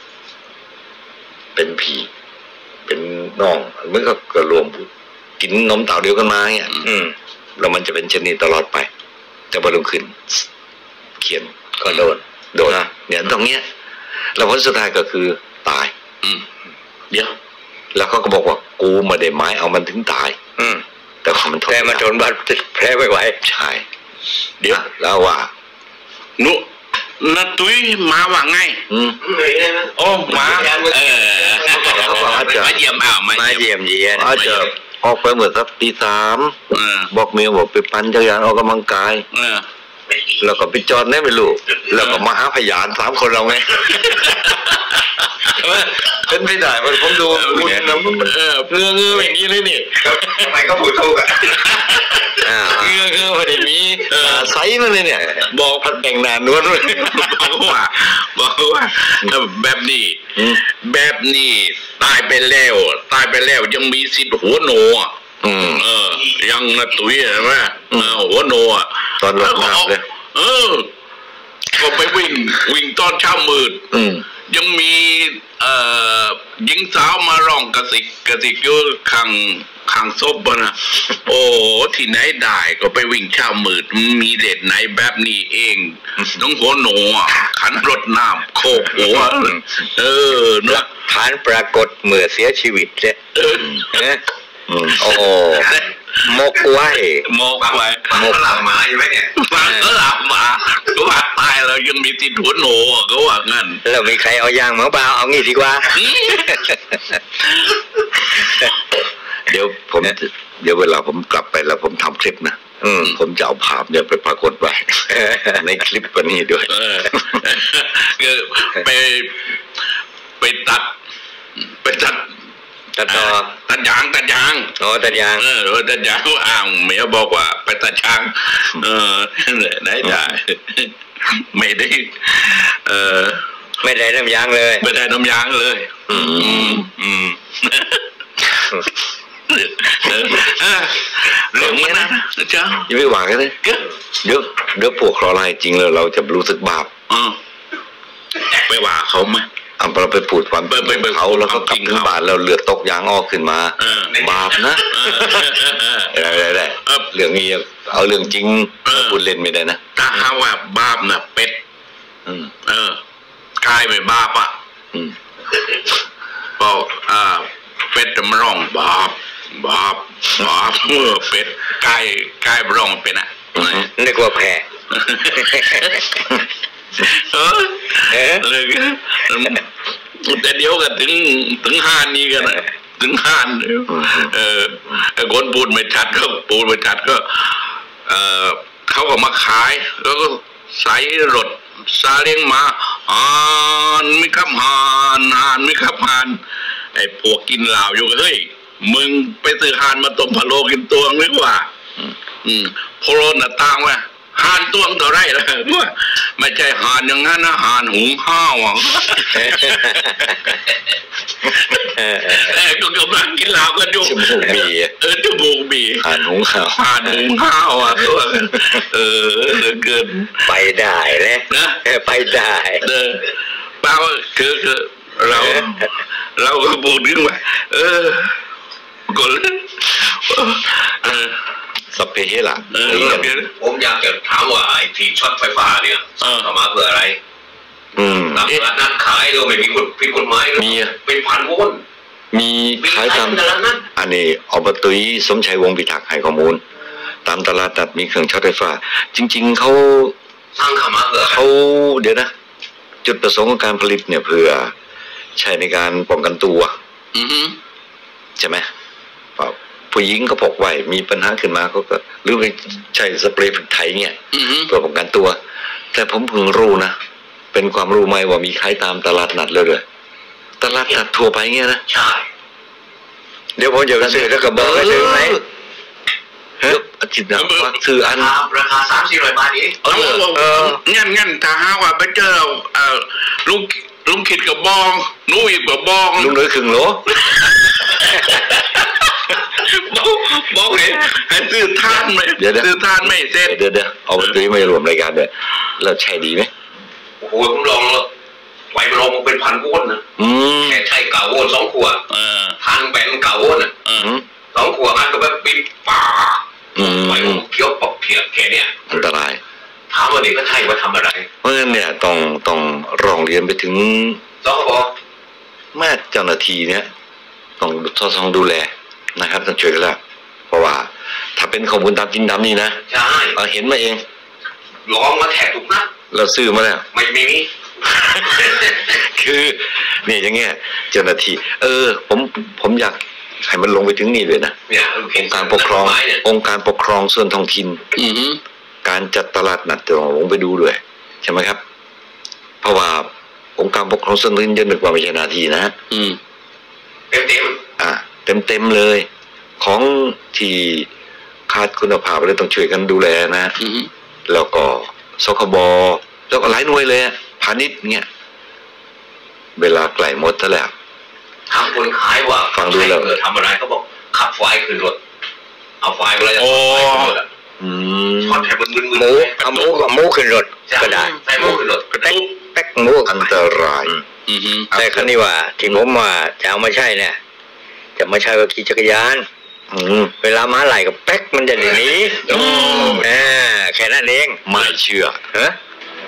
เป็นผีเป็นน้องเหมือนกับกระรวมกินนมเต่าเดียวกันมาเนี่ยแล้วมันจะเป็นเช่นนี้ตลอดไปแต่พอลงขึ้นเขียนก็โดนโดนเนี่ยตรงเนี้ยแล้วผลสุดท้ายก็คือตายเดี๋ยวแล้วเขาก็บอกว่ากูมาได้ไม้เอามันถึงตายแต่ว่ามันทนแต่มันทนบาดแผลไม่ไหวใช่เดี๋ยวแล้วว่านุนาตุ้ยมาว่าไงโอ้มาเออมาเยี่ยมอ้าวมาเยี่ยมเยี่ยมอาจจะออกไปเหมือนสักตีสามบอกเมียบอกไปปั่นจักรยานออกกำลังกายแล้วก็ไปจอดแน่ไม่รู้แล้วก็มาหาพยานสามคนเราไงเป็นไม่ได้มันผมดูคุณนะมันเออเพื่อเงืออย่างนี้เลยนี่ทำไมก็พูดถูกอ่ะเงือเงือพอดีมีไซส์มันเลยเนี่ยบอกพันแต่งนานนวลเลยบอกว่าบอกว่าแบบนี้แบบนี้ตายไปแล้วตายไปแล้วยังมีสิทธิ์หัวโนอ่ะเออยังนะตุ้ยใช่ไหมหัวโนอ่ะตอนหลับเลยเออก็ไปวิ่งวิ่งตอนเช้ามืดยังมีเอ่อหญิงสาวมาร้องกระสิกกระสิกอยู่ข้างข้างศพนะโอ้ที่ไหนได้ก็ไปวิ่งเช้ามืดมีเด็ดไหนแบบนี้เองน้องหัวโหนขันรถน้ำโคกหัวเออหลักฐานปรากฏเมื่อเสียชีวิตเลยโอ้มกไว้มกไว้มกหลับมาอยู่ไหมเนี่ยฟังก็หลับมาก็ว่าตายแล้วยังมีติดหัวโหนก็ว่างั้นแล้วมีใครเอายางมาเปล่าเอางี้ดีกว่าเดี๋ยวผมเดี๋ยวเวลาผมกลับไปแล้วผมทำคลิปนะผมจะเอาภาพเนี่ยไปปรากฏไว้ในคลิปวันนี้ด้วยก็ไปไปตัดไปตัดตัดต่อตัดยางตัดยางโอ้ตัดยางเออตัดยางอ้าวเมียบอกว่าไปตัดช้างเออไหนได้ไม่ได้เออไม่ได้น้ำยางเลยไม่ได้น้ำยางเลยอืมอืมเรื่องนี้นะเจ้าอย่าไปหวังกันเลยเดี๋ยวเดี๋ยวพวกคลอไรจริงเลยเราจะรู้สึกบาปไปว่าเขาไหมเอาเราไปปูดฟันไปเขาแล้วก็กลับถึงบ้านแล้วเลือดตกยางออกขึ้นมาบาปนะได้ได้เรื่องนี้เอาเรื่องจริงพูดเล่นไม่ได้นะถ้าหาว่าบาปนะเป็ดเออกายไม่บาปอ่ะบอกอ่าเป็ดจะมาร้องบาปบาปบาปเมื่อเป็ดกายกายร้องเป็นอ่ะนึกว่าแพ้เออเลยแต่เดี๋ยวกันถึงถึงห้านนี้กันนะถึงห้านเออคนพูดไม่ชัดก็พูดไม่ชัดก็เออเขาก็มาขายแล้วก็ใส่รถซาเล้งมาอ่านไม่ขับหานหานไม่ขับหานไอ้พวกกินเหล้าอยู่เฮ้ยมึงไปซื้อหานมาต้มพะโล้กินตัวนึกว่าอืมพะโล้น่ะต่างว่าหานตัวเท่าไรล่ะว่าไม่ใช่หานอย่างนั้นนะหานหุงข้าวอ่ะเออก็กำลังกินเหล้ากันอยู่จมูกบีเออจมูกบีหานหุงข้าวหานหุงข้าวอ่ะเออเหลือเกินไปได้เลยนะไปได้เออเปล่าคือคือเราเราก็พูดถึงว่าเออก็เออสัพเพเหระผมอยากจะถามว่าไอ้ที่ช็อตไฟฟ้าเนี่ยทำมาเพื่ออะไรอืมตลาดนัดขายด้วยไม่มีกฎผิดกฎหมายมีเป็นพันวงมีขายตามอันนี้อบต.สมชัยวงศ์พิทักษ์ให้ข้อมูลตามตลาดนัดมีเครื่องช็อตไฟฟ้าจริงๆเขาสร้างเข้ามาเพื่อเขาเดี๋ยวนะจุดประสงค์ของการผลิตเนี่ยเพื่อใช้ในการป้องกันตัวใช่ไหมผู้หญิงก็พกไว้มีปัญหาขึ้นมาเขาก็หรือไม่ใช่สเปรย์พริกไทยเนี่ยเพื่อป้องกันตัวแต่ผมเพิ่งรู้นะเป็นความรู้ใหม่ว่ามีขายตามตลาดนัดเลยเลยตลาดนัดทั่วไปเงี้ยนะใช่เดี๋ยวผมจะไปซื้อแล้วก็บอกให้ซื้อไหมเฮ้ยอาทิตย์หน้าว่าซื้ออันราคาสามสี่ร้อยบาทนี้เออเอองั้นงั้นถ้าหาว่าไปเจอเอ่อลุงลุงขิดกับบองนู้อีกกับบองลุงเลยครึ่งโลบอกบอกให้ให้ซื้อทานไหมซื้อทานไม่เสร็จเดี๋ยวเดี๋ยวเอาตัวนี้มารวมรายการเลยเราใช่ดีไหมโอ้โหผมลองแล้วไหวลองเป็นพันก้นนะแค่ใช่เก่าโวนสองขวดทานแบนเก่าโวนอ่ะสองขวดมันก็แบบปิดป่าไหวเคี้ยวปอกเพียแค่เนี้ยอันตรายถามว่าเด็กก็ใช่ว่าทำอะไรเพราะฉะนั้นเนี่ยต้องต้องร้องเรียนไปถึงสคบแม่เจ้าหน้าที่เนี่ยต้องต้องดูแลนะครับต้องช่วยกันแล้วเพราะว่าถ้าเป็นข้อมูลตามจริงตามนี้นะใช่เราเห็นมาเองลองมาแทกถูกนะเราซื้อมาแล้วไม่ไม่มีคือเนี่ยอย่างเงี้ยเจ้าหน้าที่เออผมผมอยากให้มันลงไปถึงนี่เลยนะองค์การปกครององค์การปกครองส่วนท้องถิ่นการจัดตลาดนัดจะลงไปดูด้วยใช่ไหมครับเพราะว่าองค์การปกครองส่วนท้องถิ่นจะนึกว่าไม่ใช่หน้าที่นะอืมเต็มเต็มอ่าเต็มเต็มเลยของที่ขาดคุณภาพเลยต้องช่วยกันดูแลนะแล้วก็สคบแล้วก็หลายหน่วยเลยพาณิชย์เนี่ยเวลาไกลหมดซะแล้วทางคนขายว่าฟังดูแล้วทำอะไรเขาบอกขับไฟขึ้นรถเอาไฟเวลาจะขับไฟขึ้นรถอืมช็อตแถบมึนๆหมูเอาหมูกับหมูขึ้นรถก็ได้ใส่หมูขึ้นรถแป๊กแป๊กหมูอันตรายแต่ครั้นี้ว่าที่ผมว่าจะเอามาใช่เนี่ยจะมาใช้ว่าขี่จักรยานเวลาม้าไหลกับแป๊กมันจะหนีอ่าแค่นั้นเองไม่เชื่อฮะ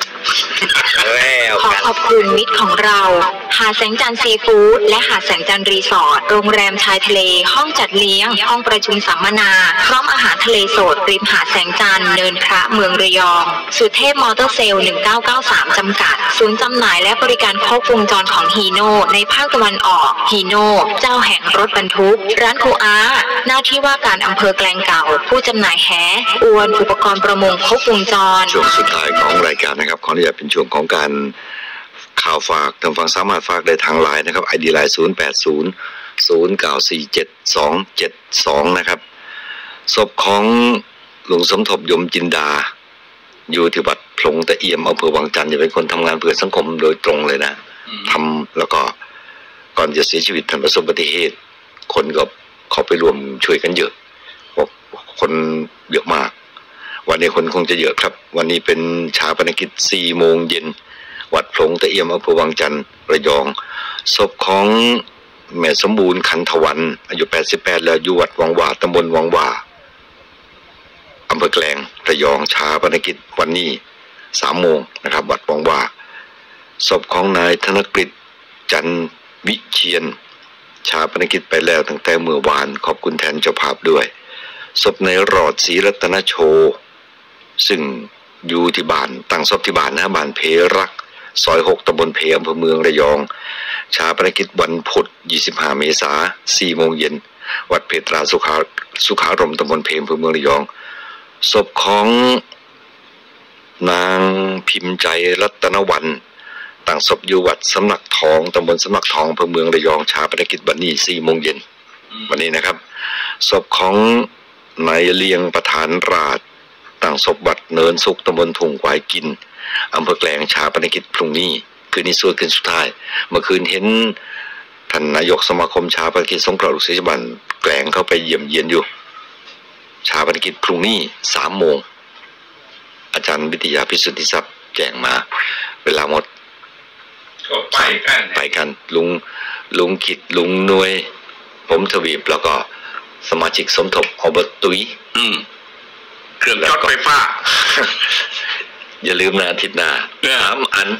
ขอขอบคุณมิตรของเราหาดแสงจันทร์ซีฟู้ดและหาดแสงจันทร์รีสอร์ทโรงแรมชายทะเลห้องจัดเลี้ยงห้องประชุมสัมมนาพร้อมอาหารทะเลสดริมหาดแสงจันทร์เนินพระเมืองระยองสุเทพมอเตอร์เซลล์หนึ่งเก้าเก้าสามจำกัดศูนย์จำหน่ายและบริการครบวงจรของฮีโน่ในภาคตะวันออกฮีโน่เจ้าแห่งรถบรรทุกร้านโคอาหน้าที่ว่าการอำเภอแกลงเก่าผู้จำหน่ายแหอวนอุปกรณ์ประมงครบวงจรช่วงสุดท้ายของรายการนะครับขออนุญาตเป็นช่วงของการข่าวฝากท่านฟังสามารถฝากได้ทางไลน์นะครับ ไอ ดี ไลน์ศูนย์ แปด ศูนย์ ศูนย์ เก้า สี่ เจ็ด สอง เจ็ด สองนะครับศพของหลวงสมทบยมจินดาอยู่ที่วัดพลงตะเอี่ยมอำเภอวังจันทร์จะเป็นคนทำงานเพื่อสังคมโดยตรงเลยนะทำแล้วก็ก่อนจะเสียชีวิตท่านประสบอุบัติเหตุคนก็เข้าไปรวมช่วยกันเยอะบอกคนเยอะมากวันนี้คนคงจะเยอะครับวันนี้เป็นชาปนกิจ สี่โมงเย็นวัดพลงตะเอี่ยมอำเภอวังจันทร์ระยองศพของแม่สมบูรณ์ขันธวรรณอายุแปดสิบแปดแล้วอยู่วัดวังหว่าตำบลวังหว่าอำเภอแกลงระยองชาปนกิจวันนี้สามโมงนะครับวัดวังหว่าศพของนายธนกฤษจันวิเชียนชาปนกิจไปแล้วตั้งแต่เมื่อวานขอบคุณแทนเจ้าภาพด้วยศพในรอดศรีรัตนโชซึ่งอยู่ที่บ้านตั้งศพที่บ้านนะบ้านเพรักซอยหกตำบลเพอำเภอเมืองระยองชาปนกิจวันพุธยี่สิบห้าเมษายนสี่โมงเย็นวัดเพตราสุขาสุขารมตำบลเพอำเภอเมืองระยองศพของนางพิมพ์ใจรัตนวรรณตั้งศพอยู่วัดสำนักทองตำบลสำนักทองอำเภอเมืองระยองชาปนกิจวันนี้สี่โมงเย็นวันนี้นะครับศพของนายเลียงประธานราชตั้งศพวัดเนินสุขตำบลทุ่งควายกินอำเภอแกลงชาปนกิจพรุ่งนี้คืนนี้ส่วนคืนสุดท้ายเมื่อคืนเห็นท่านนายกสมาคมชาปนกิจสงเคราะห์ลูกศิษย์บันแกลงเข้าไปเยี่ยมเยียนอยู่ชาปนกิจพรุ่งนี้สามโมงอาจารย์วิทยาพิสุทธิทรัพย์แจ้งมาเวลาหมดก็ไปกันไปกันลุงลุงขิดลุงหน่วยผมทวีปแล้วก็สมาชิกสมทบอบตุยอืมเครื่องช็อตไฟฟ้าอย่าลืมนะอาทิตย์หน้าสามอัน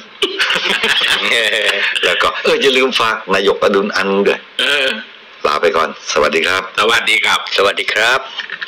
แล้วก็เอออย่าลืมฝากนายกอดุลอันด้วยลาไปก่อนสวัสดีครับสวัสดีครับสวัสดีครับ